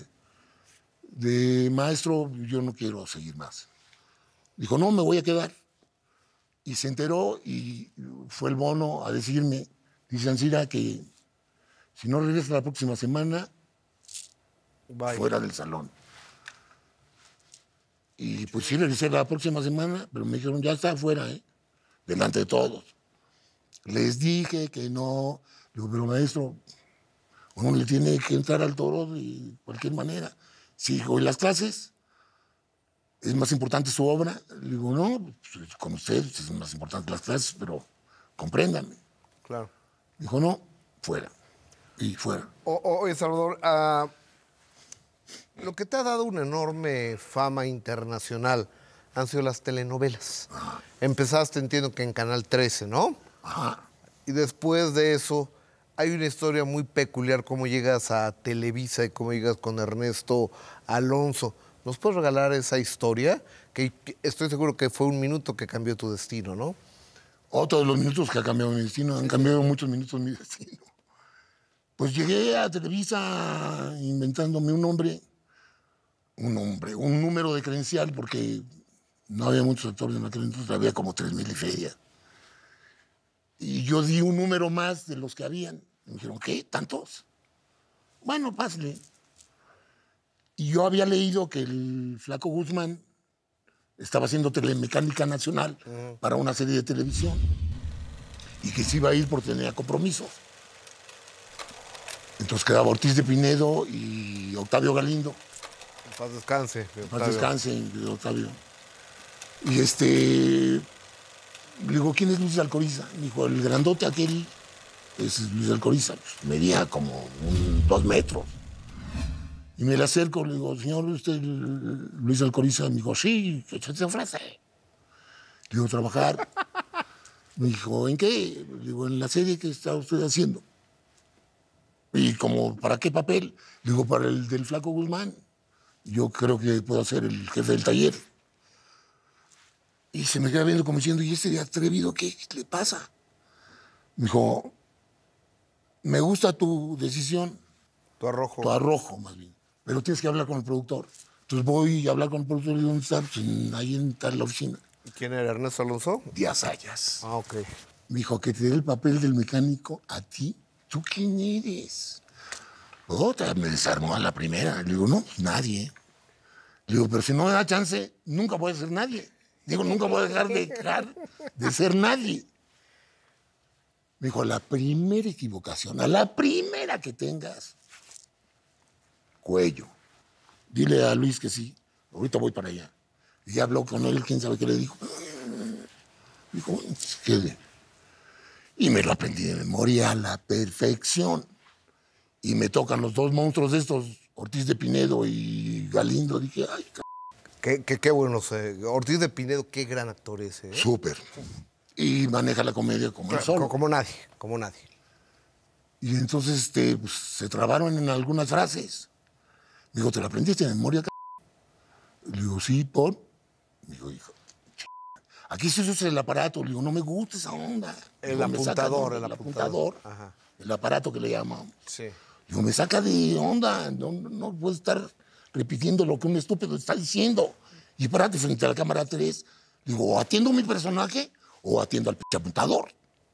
S2: de maestro, yo no quiero seguir más. Dijo, no, me voy a quedar. Y se enteró y fue el Bono a decirme, dice Ancira, que si no regresa la próxima semana,
S1: Bye.
S2: fuera del salón. Y pues sí regresé la próxima semana, pero me dijeron, ya está afuera, delante de todos. Les dije que no. Digo, pero maestro, uno le tiene que entrar al toro de cualquier manera. Si hoy las clases es más importante su obra, le digo, no, pues, con usted es más importante las clases, pero compréndame.
S1: Claro.
S2: Dijo, no, fuera. Y fuera.
S1: Oye, Salvador, lo que te ha dado una enorme fama internacional han sido las telenovelas. Empezaste, entiendo que en Canal 13, ¿no?
S2: Ajá.
S1: Y después de eso, hay una historia muy peculiar, cómo llegas a Televisa y cómo llegas con Ernesto Alonso. ¿Nos puedes regalar esa historia? Que estoy seguro que fue un minuto que cambió tu destino, ¿no?
S2: Otro de los minutos que ha cambiado mi destino, han cambiado muchos minutos mi destino. Pues llegué a Televisa inventándome un número de credencial, porque no había muchos actores en aquel entonces, había como 3,000 y feria. Y yo di un número más de los que habían. Me dijeron, ¿qué? ¿Tantos? Bueno, pásale. Y yo había leído que el Flaco Guzmán estaba haciendo telemecánica nacional para una serie de televisión y que se iba a ir porque tenía compromisos. Entonces quedaba Ortiz de Pinedo y Octavio Galindo.
S1: En paz descanse.
S2: En paz descanse, Octavio. Y le digo, ¿quién es Luis Alcoriza? Me dijo, el grandote aquel es Luis Alcoriza. Pues, medía como 2 metros. Y me le acerco, le digo, señor, ¿usted Luis Alcoriza? Me dijo, sí, ¿qué se ofrece? Le digo, trabajar. Me dijo, ¿en qué? Le digo, en la serie que está usted haciendo. Y como, ¿para qué papel? Le digo, para el del Flaco Guzmán. Yo creo que puedo ser el jefe del taller. Y se me queda viendo como diciendo, ¿y este atrevido qué le pasa? Me dijo, me gusta tu decisión.
S1: Tu arrojo.
S2: Tu arrojo, más bien. Pero tienes que hablar con el productor. Entonces voy a hablar con el productor y digo, ¿dónde está? Pues ahí está en la oficina.
S1: ¿Y quién era? ¿Ernesto Alonso?
S2: Díaz Ayas.
S1: Ah, ok.
S2: Me dijo, que te dé el papel del mecánico a ti. ¿Tú quién eres? Otra, me desarmó a la primera. Le digo, no, nadie. Le digo, pero si no me da chance, nunca voy a ser nadie. Digo, nunca voy a dejar de ser nadie. Me dijo, la primera equivocación, a la primera que tengas, cuello. Dile a Luis que sí, ahorita voy para allá. Y ya habló con él, quién sabe qué le dijo. Dijo, bueno, pues quede. Y me lo aprendí de memoria a la perfección. Y me tocan los 2 monstruos de estos, Ortiz de Pinedo y Galindo. Dije, ay,
S1: Qué bueno. Ortiz de Pinedo, qué gran actor ese.
S2: súper. Y maneja la comedia como él solo.
S1: Como nadie, como nadie.
S2: Y entonces pues, se trabaron en algunas frases. Me dijo, ¿te la aprendiste de memoria? Le digo, sí, ¿por? Me dijo, hijo, aquí se usa el aparato. Le digo, no me gusta esa onda.
S1: El
S2: Digo,
S1: apuntador,
S2: el apuntador.
S1: Ajá.
S2: El aparato que le llamamos.
S1: Sí.
S2: Digo, me saca de onda. No puedo estar repitiendo lo que un estúpido está diciendo. Y párate frente a la cámara 3. Digo, o atiendo a mi personaje o atiendo al pinche apuntador.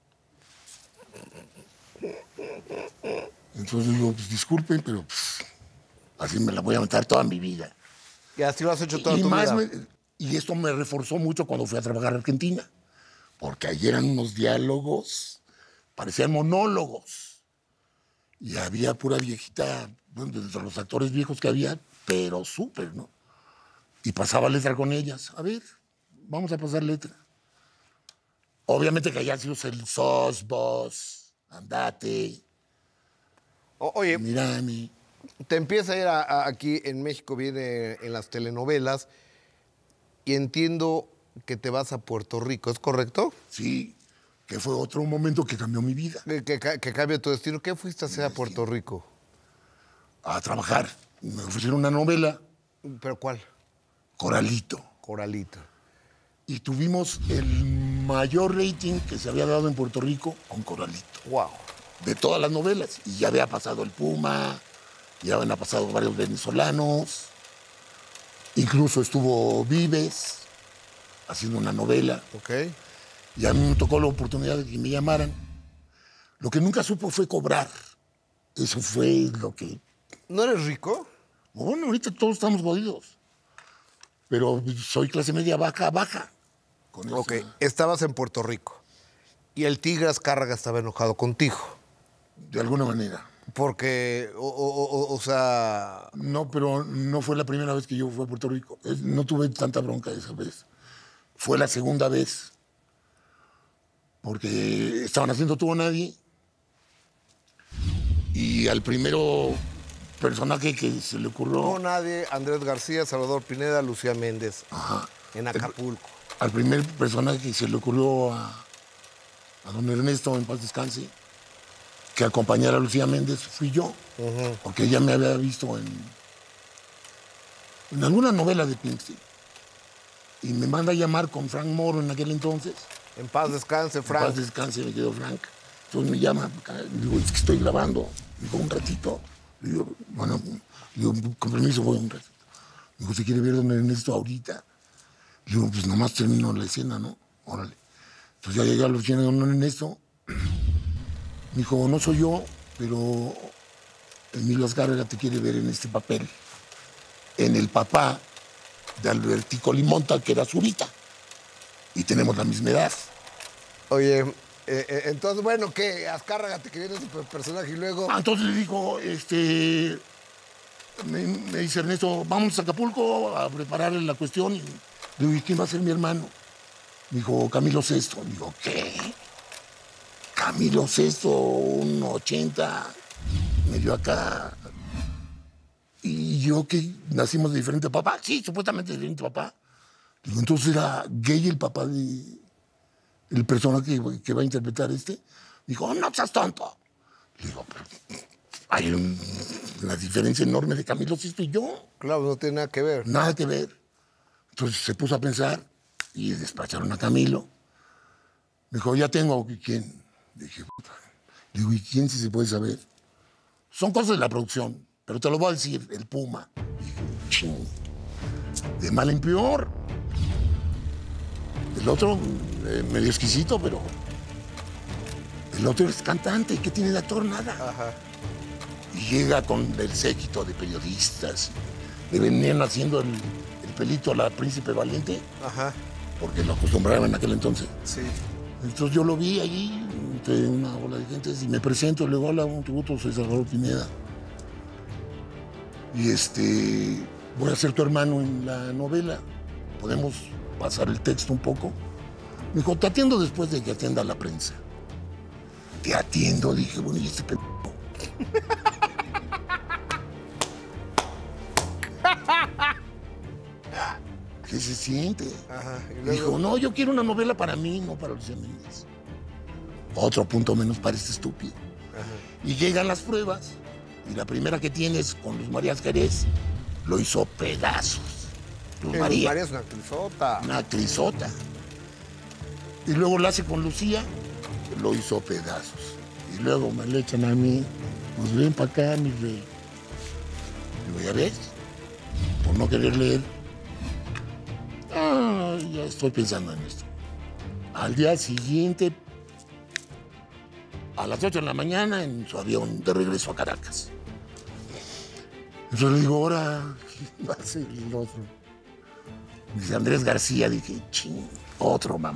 S2: Entonces digo, pues disculpen, pero pues, así me la voy a aventar toda mi vida.
S1: Y así lo has hecho toda tu vida.
S2: Y esto me reforzó mucho cuando fui a trabajar a Argentina. Porque ahí eran unos diálogos, parecían monólogos. Y había pura viejita, bueno, de los actores viejos que había, pero súper, ¿no? Y pasaba letra con ellas. A ver, vamos a pasar letra. Obviamente que allá se usa el sos, vos, andate.
S1: Oye,
S2: Mírame.
S1: te empieza a ir aquí en México, viene en las telenovelas, y entiendo que te vas a Puerto Rico, ¿es correcto?
S2: Sí, que fue otro momento que cambió mi vida.
S1: Que cambia tu destino. ¿Qué fuiste a hacer a Puerto Rico?
S2: A trabajar. Me ofrecieron una novela,
S1: ¿Pero cuál?
S2: Coralito.
S1: Coralito.
S2: Y tuvimos el mayor rating que se había dado en Puerto Rico con Coralito.
S1: Wow.
S2: De todas las novelas. Y ya había pasado el Puma, ya habían pasado varios venezolanos. Incluso estuvo Vives haciendo una novela.
S1: Ok.
S2: Y a mí me tocó la oportunidad de que me llamaran. Lo que nunca supo fue cobrar. Eso fue lo que...
S1: ¿No eres rico?
S2: Bueno, ahorita todos estamos jodidos. Pero soy clase media baja. Con
S1: Ok,
S2: esa-
S1: estabas en Puerto Rico y el Tigre Azcárraga estaba enojado contigo.
S2: De alguna manera.
S1: Porque, o sea,
S2: No, pero no fue la primera vez que yo fui a Puerto Rico. No tuve tanta bronca esa vez. Fue la segunda vez. Porque estaban haciendo Todo o Nadie. Y al primero personaje que se le ocurrió...
S1: no nadie, Andrés García, Salvador Pineda, Lucía Méndez,
S2: Ajá.
S1: en Acapulco.
S2: Al primer personaje que se le ocurrió a don Ernesto, en paz descanse, que acompañara a Lucía Méndez, fui yo. Porque ella me había visto en alguna novela de Pinkston. Y me manda a llamar con Frank Moro en aquel entonces.
S1: En paz descanse,
S2: En
S1: Frank.
S2: paz descanse, me quedó Frank. Entonces me llama, le digo, es que estoy grabando. Le digo, un ratito. Le digo, bueno, le digo, con permiso, voy un ratito. Me dijo, ¿se quiere ver don Ernesto ahorita? Le digo, pues nomás termino la escena, ¿no? Órale. Entonces ya llegué a la oficina de don Ernesto. Me dijo, no soy yo, pero Emilio Azcárraga te quiere ver en este papel. En el papá de Albertico Limonta, que era Zurita. Y tenemos la misma edad.
S1: Oye, entonces, bueno, ¿qué? Azcárraga te quería ese personaje y luego...
S2: Entonces le dijo, me dice Ernesto, vamos a Acapulco a preparar la cuestión. Y le digo, ¿y quién va a ser mi hermano? Me dijo, Camilo Sesto. Digo, ¿qué? Camilo Sesto, un 80, medio acá. Y yo que nacimos de diferente papá. Sí, supuestamente de diferente papá. Digo, entonces era gay el papá de el personaje que va a interpretar Dijo, oh, no seas tonto. Le digo, pero hay una diferencia enorme de Camilo Sesto y yo.
S1: Claro, no tiene nada que ver.
S2: Nada que ver. Entonces se puso a pensar y despacharon a Camilo. Me dijo, ya tengo, ¿quién? Dije, puta. Le digo, ¿y quién si se puede saber? Son cosas de la producción, pero te lo voy a decir, el Puma. Dije, ching, de mal en peor. El otro, medio exquisito, pero el otro es cantante. ¿Qué tiene de actor? Nada.
S1: Ajá.
S2: Y llega con el séquito de periodistas. Le venían haciendo el pelito a la Príncipe Valiente.
S1: Ajá.
S2: Porque lo acostumbraban en aquel entonces.
S1: Sí.
S2: Entonces yo lo vi allí, entre una bola de gente, y me presento, le digo, hola, un tributo, soy Salvador Pineda. Y voy a ser tu hermano en la novela. ¿Podemos pasar el texto un poco? Me dijo, te atiendo después de que atienda la prensa. Te atiendo, dije, bueno, ¿y este p***? ¿Qué se siente?
S1: Ajá.
S2: Dijo, no, yo quiero una novela para mí, no para Lucía Méndez. Otro punto menos para este estúpido. Ajá. Y llegan las pruebas, y la primera que tienes con Luz María Jerez, lo hizo pedazos. Luz María
S1: es una actrizota.
S2: Una actrizota. Y luego la hace con Lucía, lo hizo pedazos. Y luego me le echan a mí, pues ven para acá, mi rey. Digo, ¿ya ves? Por no querer leer. Ya estoy pensando en esto. Al día siguiente, a las 8 de la mañana, en su avión de regreso a Caracas. Entonces le digo, ahora, ¿quién va a ser el otro? Dice Andrés García, dije, ching, otro mamá.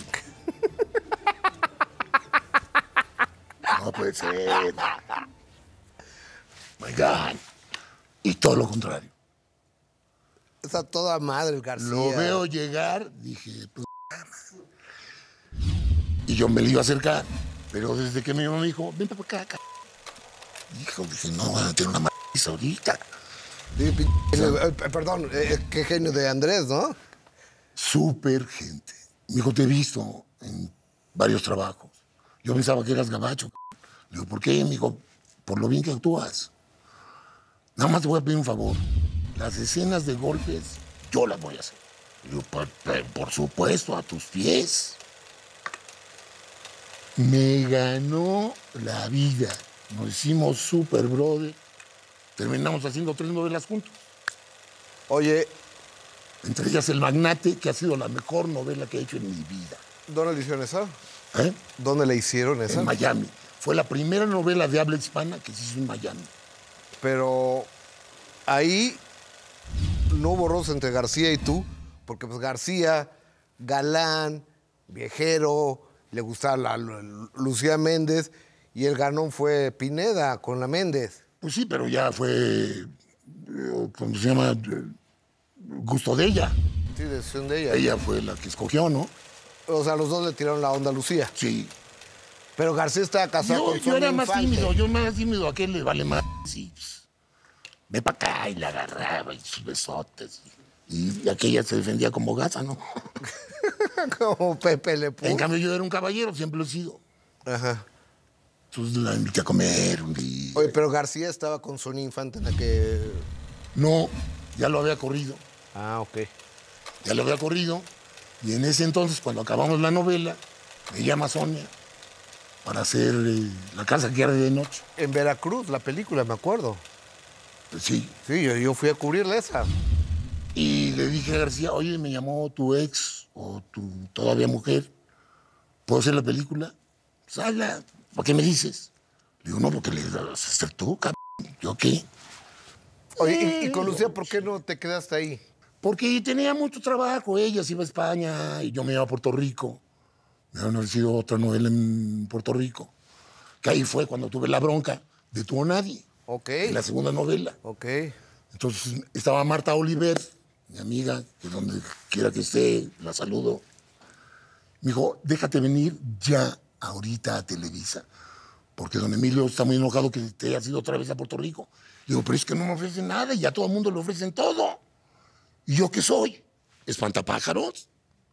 S2: No puede ser. My God. Y todo lo contrario.
S1: Está toda madre el García.
S2: Lo veo llegar, dije, y yo me le iba a acercar, pero desde que mi mamá me dijo, ven para acá. Hijo, dije, no, van a tener una mariza ahorita.
S1: Perdón, qué genio de Andrés, ¿no?
S2: Súper gente. Me dijo, te he visto en varios trabajos. Yo pensaba que eras gabacho. Le digo, ¿por qué? Me dijo, por lo bien que actúas. Nada más te voy a pedir un favor. Las escenas de golpes, yo las voy a hacer. Le digo, por supuesto, a tus pies. Me ganó la vida. Nos hicimos super brother. Terminamos haciendo 3 novelas juntos.
S1: Oye.
S2: Entre ellas El Magnate, que ha sido la mejor novela que he hecho en mi vida.
S1: ¿Dónde le hicieron esa?
S2: ¿Eh?
S1: ¿Dónde le hicieron esa?
S2: En Miami. Fue la primera novela de habla hispana que se hizo en Miami.
S1: Pero ahí no hubo roce entre García y tú, porque pues García, galán, viejero, le gustaba Lucía Méndez, y el ganón fue Pineda con la Méndez.
S2: Pues sí, pero ya fue, ¿cómo se llama? Gusto de ella.
S1: Sí, decisión de ella.
S2: Ella fue la que escogió, ¿no?
S1: O sea, los dos le tiraron la onda a Lucía.
S2: Sí.
S1: Pero García estaba casado con Sonia
S2: Yo era más
S1: Infante.
S2: tímido, ¿a qué le vale más? Sí, pues, ve para acá y la agarraba y sus besotes. Y aquella se defendía como gata, ¿no?
S1: Como Pepe Le Pew.
S2: En cambio, yo era un caballero, siempre lo he sido.
S1: Ajá.
S2: Entonces la invité a comer un día.
S1: Oye, pero García estaba con Sonia Infante en la que...
S2: No, ya lo había corrido.
S1: Ah, ok.
S2: Ya lo había corrido. Y en ese entonces, cuando acabamos la novela, me llama Sonia para hacer La casa que arde de noche.
S1: En Veracruz, la película, me acuerdo.
S2: Pues sí.
S1: Sí, yo fui a cubrirle esa.
S2: Y le dije a García, oye, me llamó tu ex o tu todavía mujer. ¿Puedo hacer la película? Sala, ¿para qué me dices? Le digo, no, porque le vas a hacer tú, cabrón. ¿Yo qué?
S1: Oye, y con Lucía, ¿por qué no te quedaste ahí?
S2: Porque tenía mucho trabajo. Ella se iba a España y yo me iba a Puerto Rico. Me habían ofrecido otra novela en Puerto Rico. Que ahí fue cuando tuve la bronca de Tú o Nadie.
S1: Ok.
S2: La segunda novela.
S1: Ok.
S2: Entonces estaba Marta Oliver, mi amiga, que donde quiera que esté, la saludo. Me dijo, déjate venir ya ahorita a Televisa, porque don Emilio está muy enojado que te hayas ido otra vez a Puerto Rico. Digo, pero es que no me ofrecen nada y a todo el mundo le ofrecen todo. ¿Y yo qué soy? ¿Espantapájaros?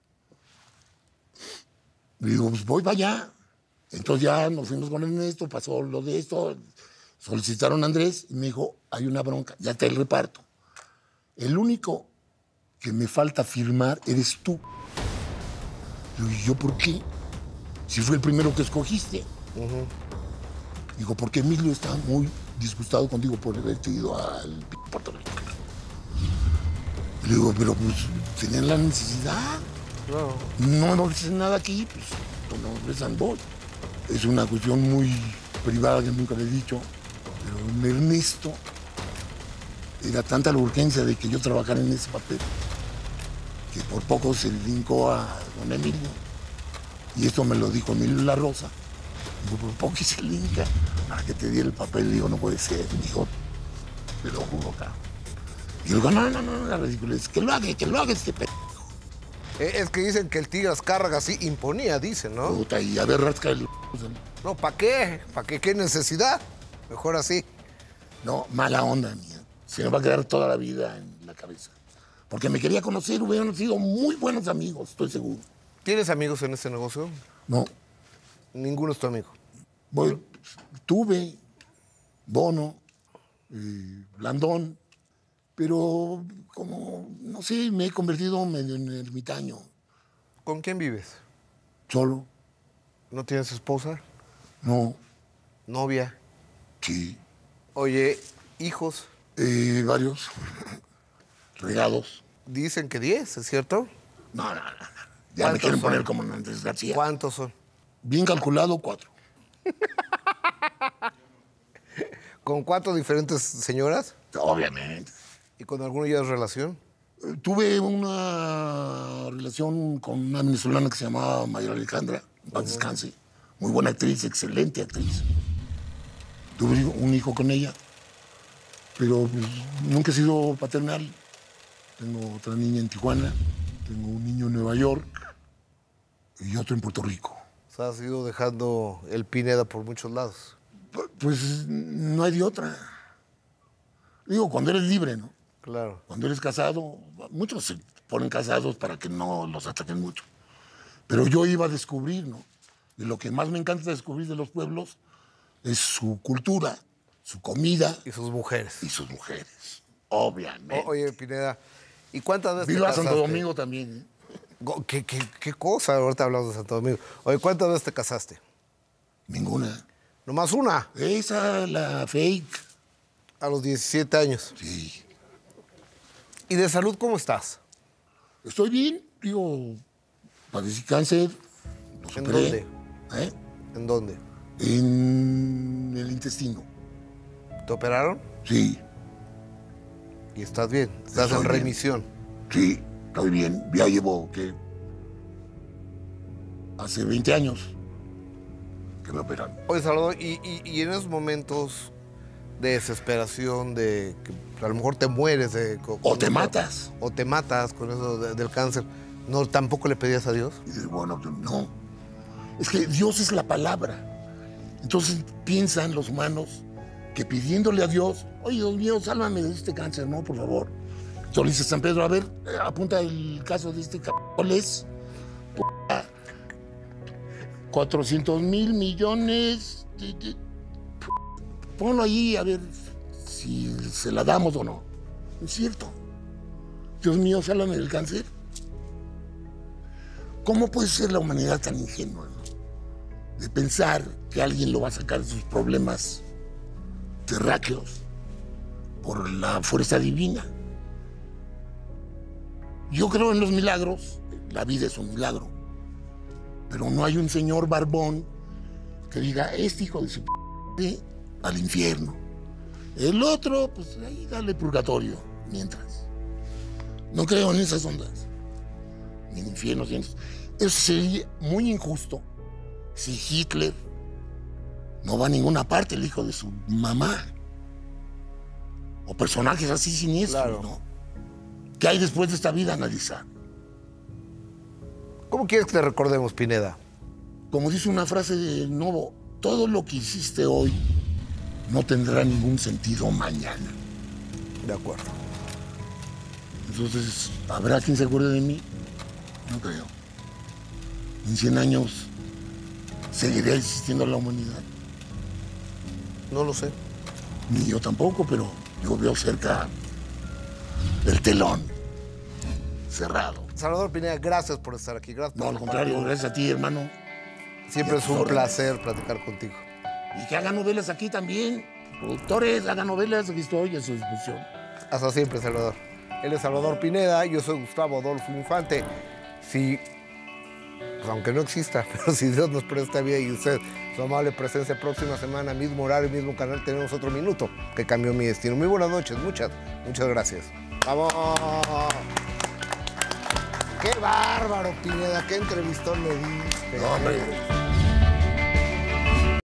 S2: Le digo, pues voy para allá. Entonces ya nos fuimos con Ernesto, pasó lo de esto, solicitaron a Andrés y me dijo, hay una bronca, ya está el reparto. El único que me falta firmar eres tú. Le digo, ¿y yo por qué? Si fue el primero que escogiste. Digo, porque Emilio está muy disgustado contigo por haberte ido al Puerto Rico. Le digo, pero pues tenían la necesidad. No me ofrecen nada aquí, pues no me ofrecen voy. Es una cuestión muy privada que nunca le he dicho, pero Ernesto era tanta la urgencia de que yo trabajara en ese papel que por poco se brincó a don Emilio. Y esto me lo dijo Emilio La Rosa. Digo, por poco hice el Inca para que te diera el papel. Digo, no puede ser. Dijo, te lo juro acá. Y yo digo, no, la ridiculez. Que lo haga este p.
S1: Es que dicen que el Tigre Azcárraga sí imponía, dicen, ¿no?
S2: Puta, y a ver, rasca el...
S1: No, ¿para qué? ¿Para qué? ¿Qué necesidad? Mejor así.
S2: No, mala onda mía. Se me va a quedar toda la vida en la cabeza. Porque me quería conocer, hubieran sido muy buenos amigos, estoy seguro.
S1: ¿Tienes amigos en este negocio?
S2: No.
S1: Ninguno es tu amigo.
S2: Tuve Bono, Blandón, pero como, no sé, me he convertido medio en ermitaño.
S1: ¿Con quién vives?
S2: Solo.
S1: ¿No tienes esposa?
S2: No.
S1: ¿Novia?
S2: Sí.
S1: Oye, ¿hijos?
S2: Varios. Regados.
S1: Dicen que 10, ¿es cierto?
S2: No. Ya me quieren poner como Andrés García.
S1: ¿Cuántos son?
S2: Bien calculado, 4.
S1: ¿Con 4 diferentes señoras?
S2: Obviamente.
S1: ¿Y con alguno ya es relación?
S2: Tuve una relación con una venezolana que se llamaba Mayor Alejandra, en paz descanse. Muy buena actriz, excelente actriz. Tuve un hijo con ella, pero pues, nunca he sido paternal. Tengo otra niña en Tijuana, tengo un niño en Nueva York y otro en Puerto Rico.
S1: O sea, has ido dejando el Pineda por muchos lados.
S2: Pues no hay de otra. Digo, cuando eres libre, ¿no?
S1: Claro.
S2: Cuando eres casado, muchos se ponen casados para que no los ataquen mucho. Pero yo iba a descubrir, ¿no? Y lo que más me encanta descubrir de los pueblos es su cultura, su comida.
S1: Y sus mujeres.
S2: Y sus mujeres, obviamente.
S1: Oye, Pineda, ¿y cuántas veces te
S2: Viva
S1: casaste?
S2: Santo Domingo también, ¿eh?
S1: ¿Qué cosa? Ahorita hablamos de Santo Domingo. Oye, ¿cuántas veces te casaste?
S2: Ninguna.
S1: ¿Nomás una?
S2: Esa, la fake.
S1: A los 17 años.
S2: Sí.
S1: ¿Y de salud cómo estás?
S2: Estoy bien, digo, padecí cáncer. Lo
S1: ¿En
S2: superé.
S1: dónde?
S2: ¿Eh?
S1: ¿En dónde?
S2: En el intestino.
S1: ¿Te operaron?
S2: Sí.
S1: ¿Y estás bien? ¿Estás
S2: Estoy
S1: en
S2: bien.
S1: remisión?
S2: Sí, estoy bien. Ya llevo, ¿qué? Hace 20 años que me operaron.
S1: Oye, Salvador, y en esos momentos de desesperación, de que a lo mejor te mueres de...
S2: O te matas.
S1: O te matas con eso del cáncer, ¿no tampoco le pedías a Dios?
S2: Y dices, bueno, no. Es que Dios es la palabra. Entonces piensan los humanos que pidiéndole a Dios, oye, Dios mío, sálvame de este cáncer, ¿no? Por favor. Entonces le dice San Pedro, a ver, apunta el caso de este cabrón, es 400,000 millones. Ponlo ahí a ver si se la damos o no. Es cierto. Dios mío, sálvame del cáncer. ¿Cómo puede ser la humanidad tan ingenua, no? De pensar que alguien lo va a sacar de sus problemas terráqueos por la fuerza divina. Yo creo en los milagros, la vida es un milagro, pero no hay un señor barbón que diga, este hijo de su p*** al infierno. El otro, pues ahí dale purgatorio, mientras. No creo en esas ondas. Ni en infiernos. Eso sería muy injusto si Hitler no va a ninguna parte, el hijo de su mamá. O personajes así siniestros,
S1: Claro.
S2: ¿no? ¿Qué hay después de esta vida? Nadie sabe.
S1: ¿Cómo quieres que te recordemos, Pineda?
S2: Como dice una frase de Novo, todo lo que hiciste hoy no tendrá ningún sentido mañana.
S1: De acuerdo.
S2: Entonces, ¿habrá quien se acuerde de mí? No creo. En 100 años, ¿seguirá existiendo la humanidad?
S1: No lo sé.
S2: Ni yo tampoco, pero yo veo cerca el telón cerrado.
S1: Salvador Pineda, gracias por estar aquí. Gracias
S2: No,
S1: por
S2: al contrario, gracias a ti, hermano.
S1: Siempre
S2: Y a
S1: es
S2: tus
S1: un
S2: órdenes.
S1: placer platicar contigo.
S2: Y que hagan novelas aquí también. Productores, hagan novelas, aquí estoy a su disposición.
S1: Hasta siempre, Salvador. Él es Salvador Pineda, yo soy Gustavo Adolfo Infante. Si, pues aunque no exista, pero si Dios nos presta vida y usted, su amable presencia, próxima semana, mismo horario, mismo canal, tenemos otro minuto que cambió mi destino. Muy buenas noches, muchas gracias. ¡Vamos! ¡Qué bárbaro, Pineda! ¡Qué entrevistón me diste!
S2: No, hombre.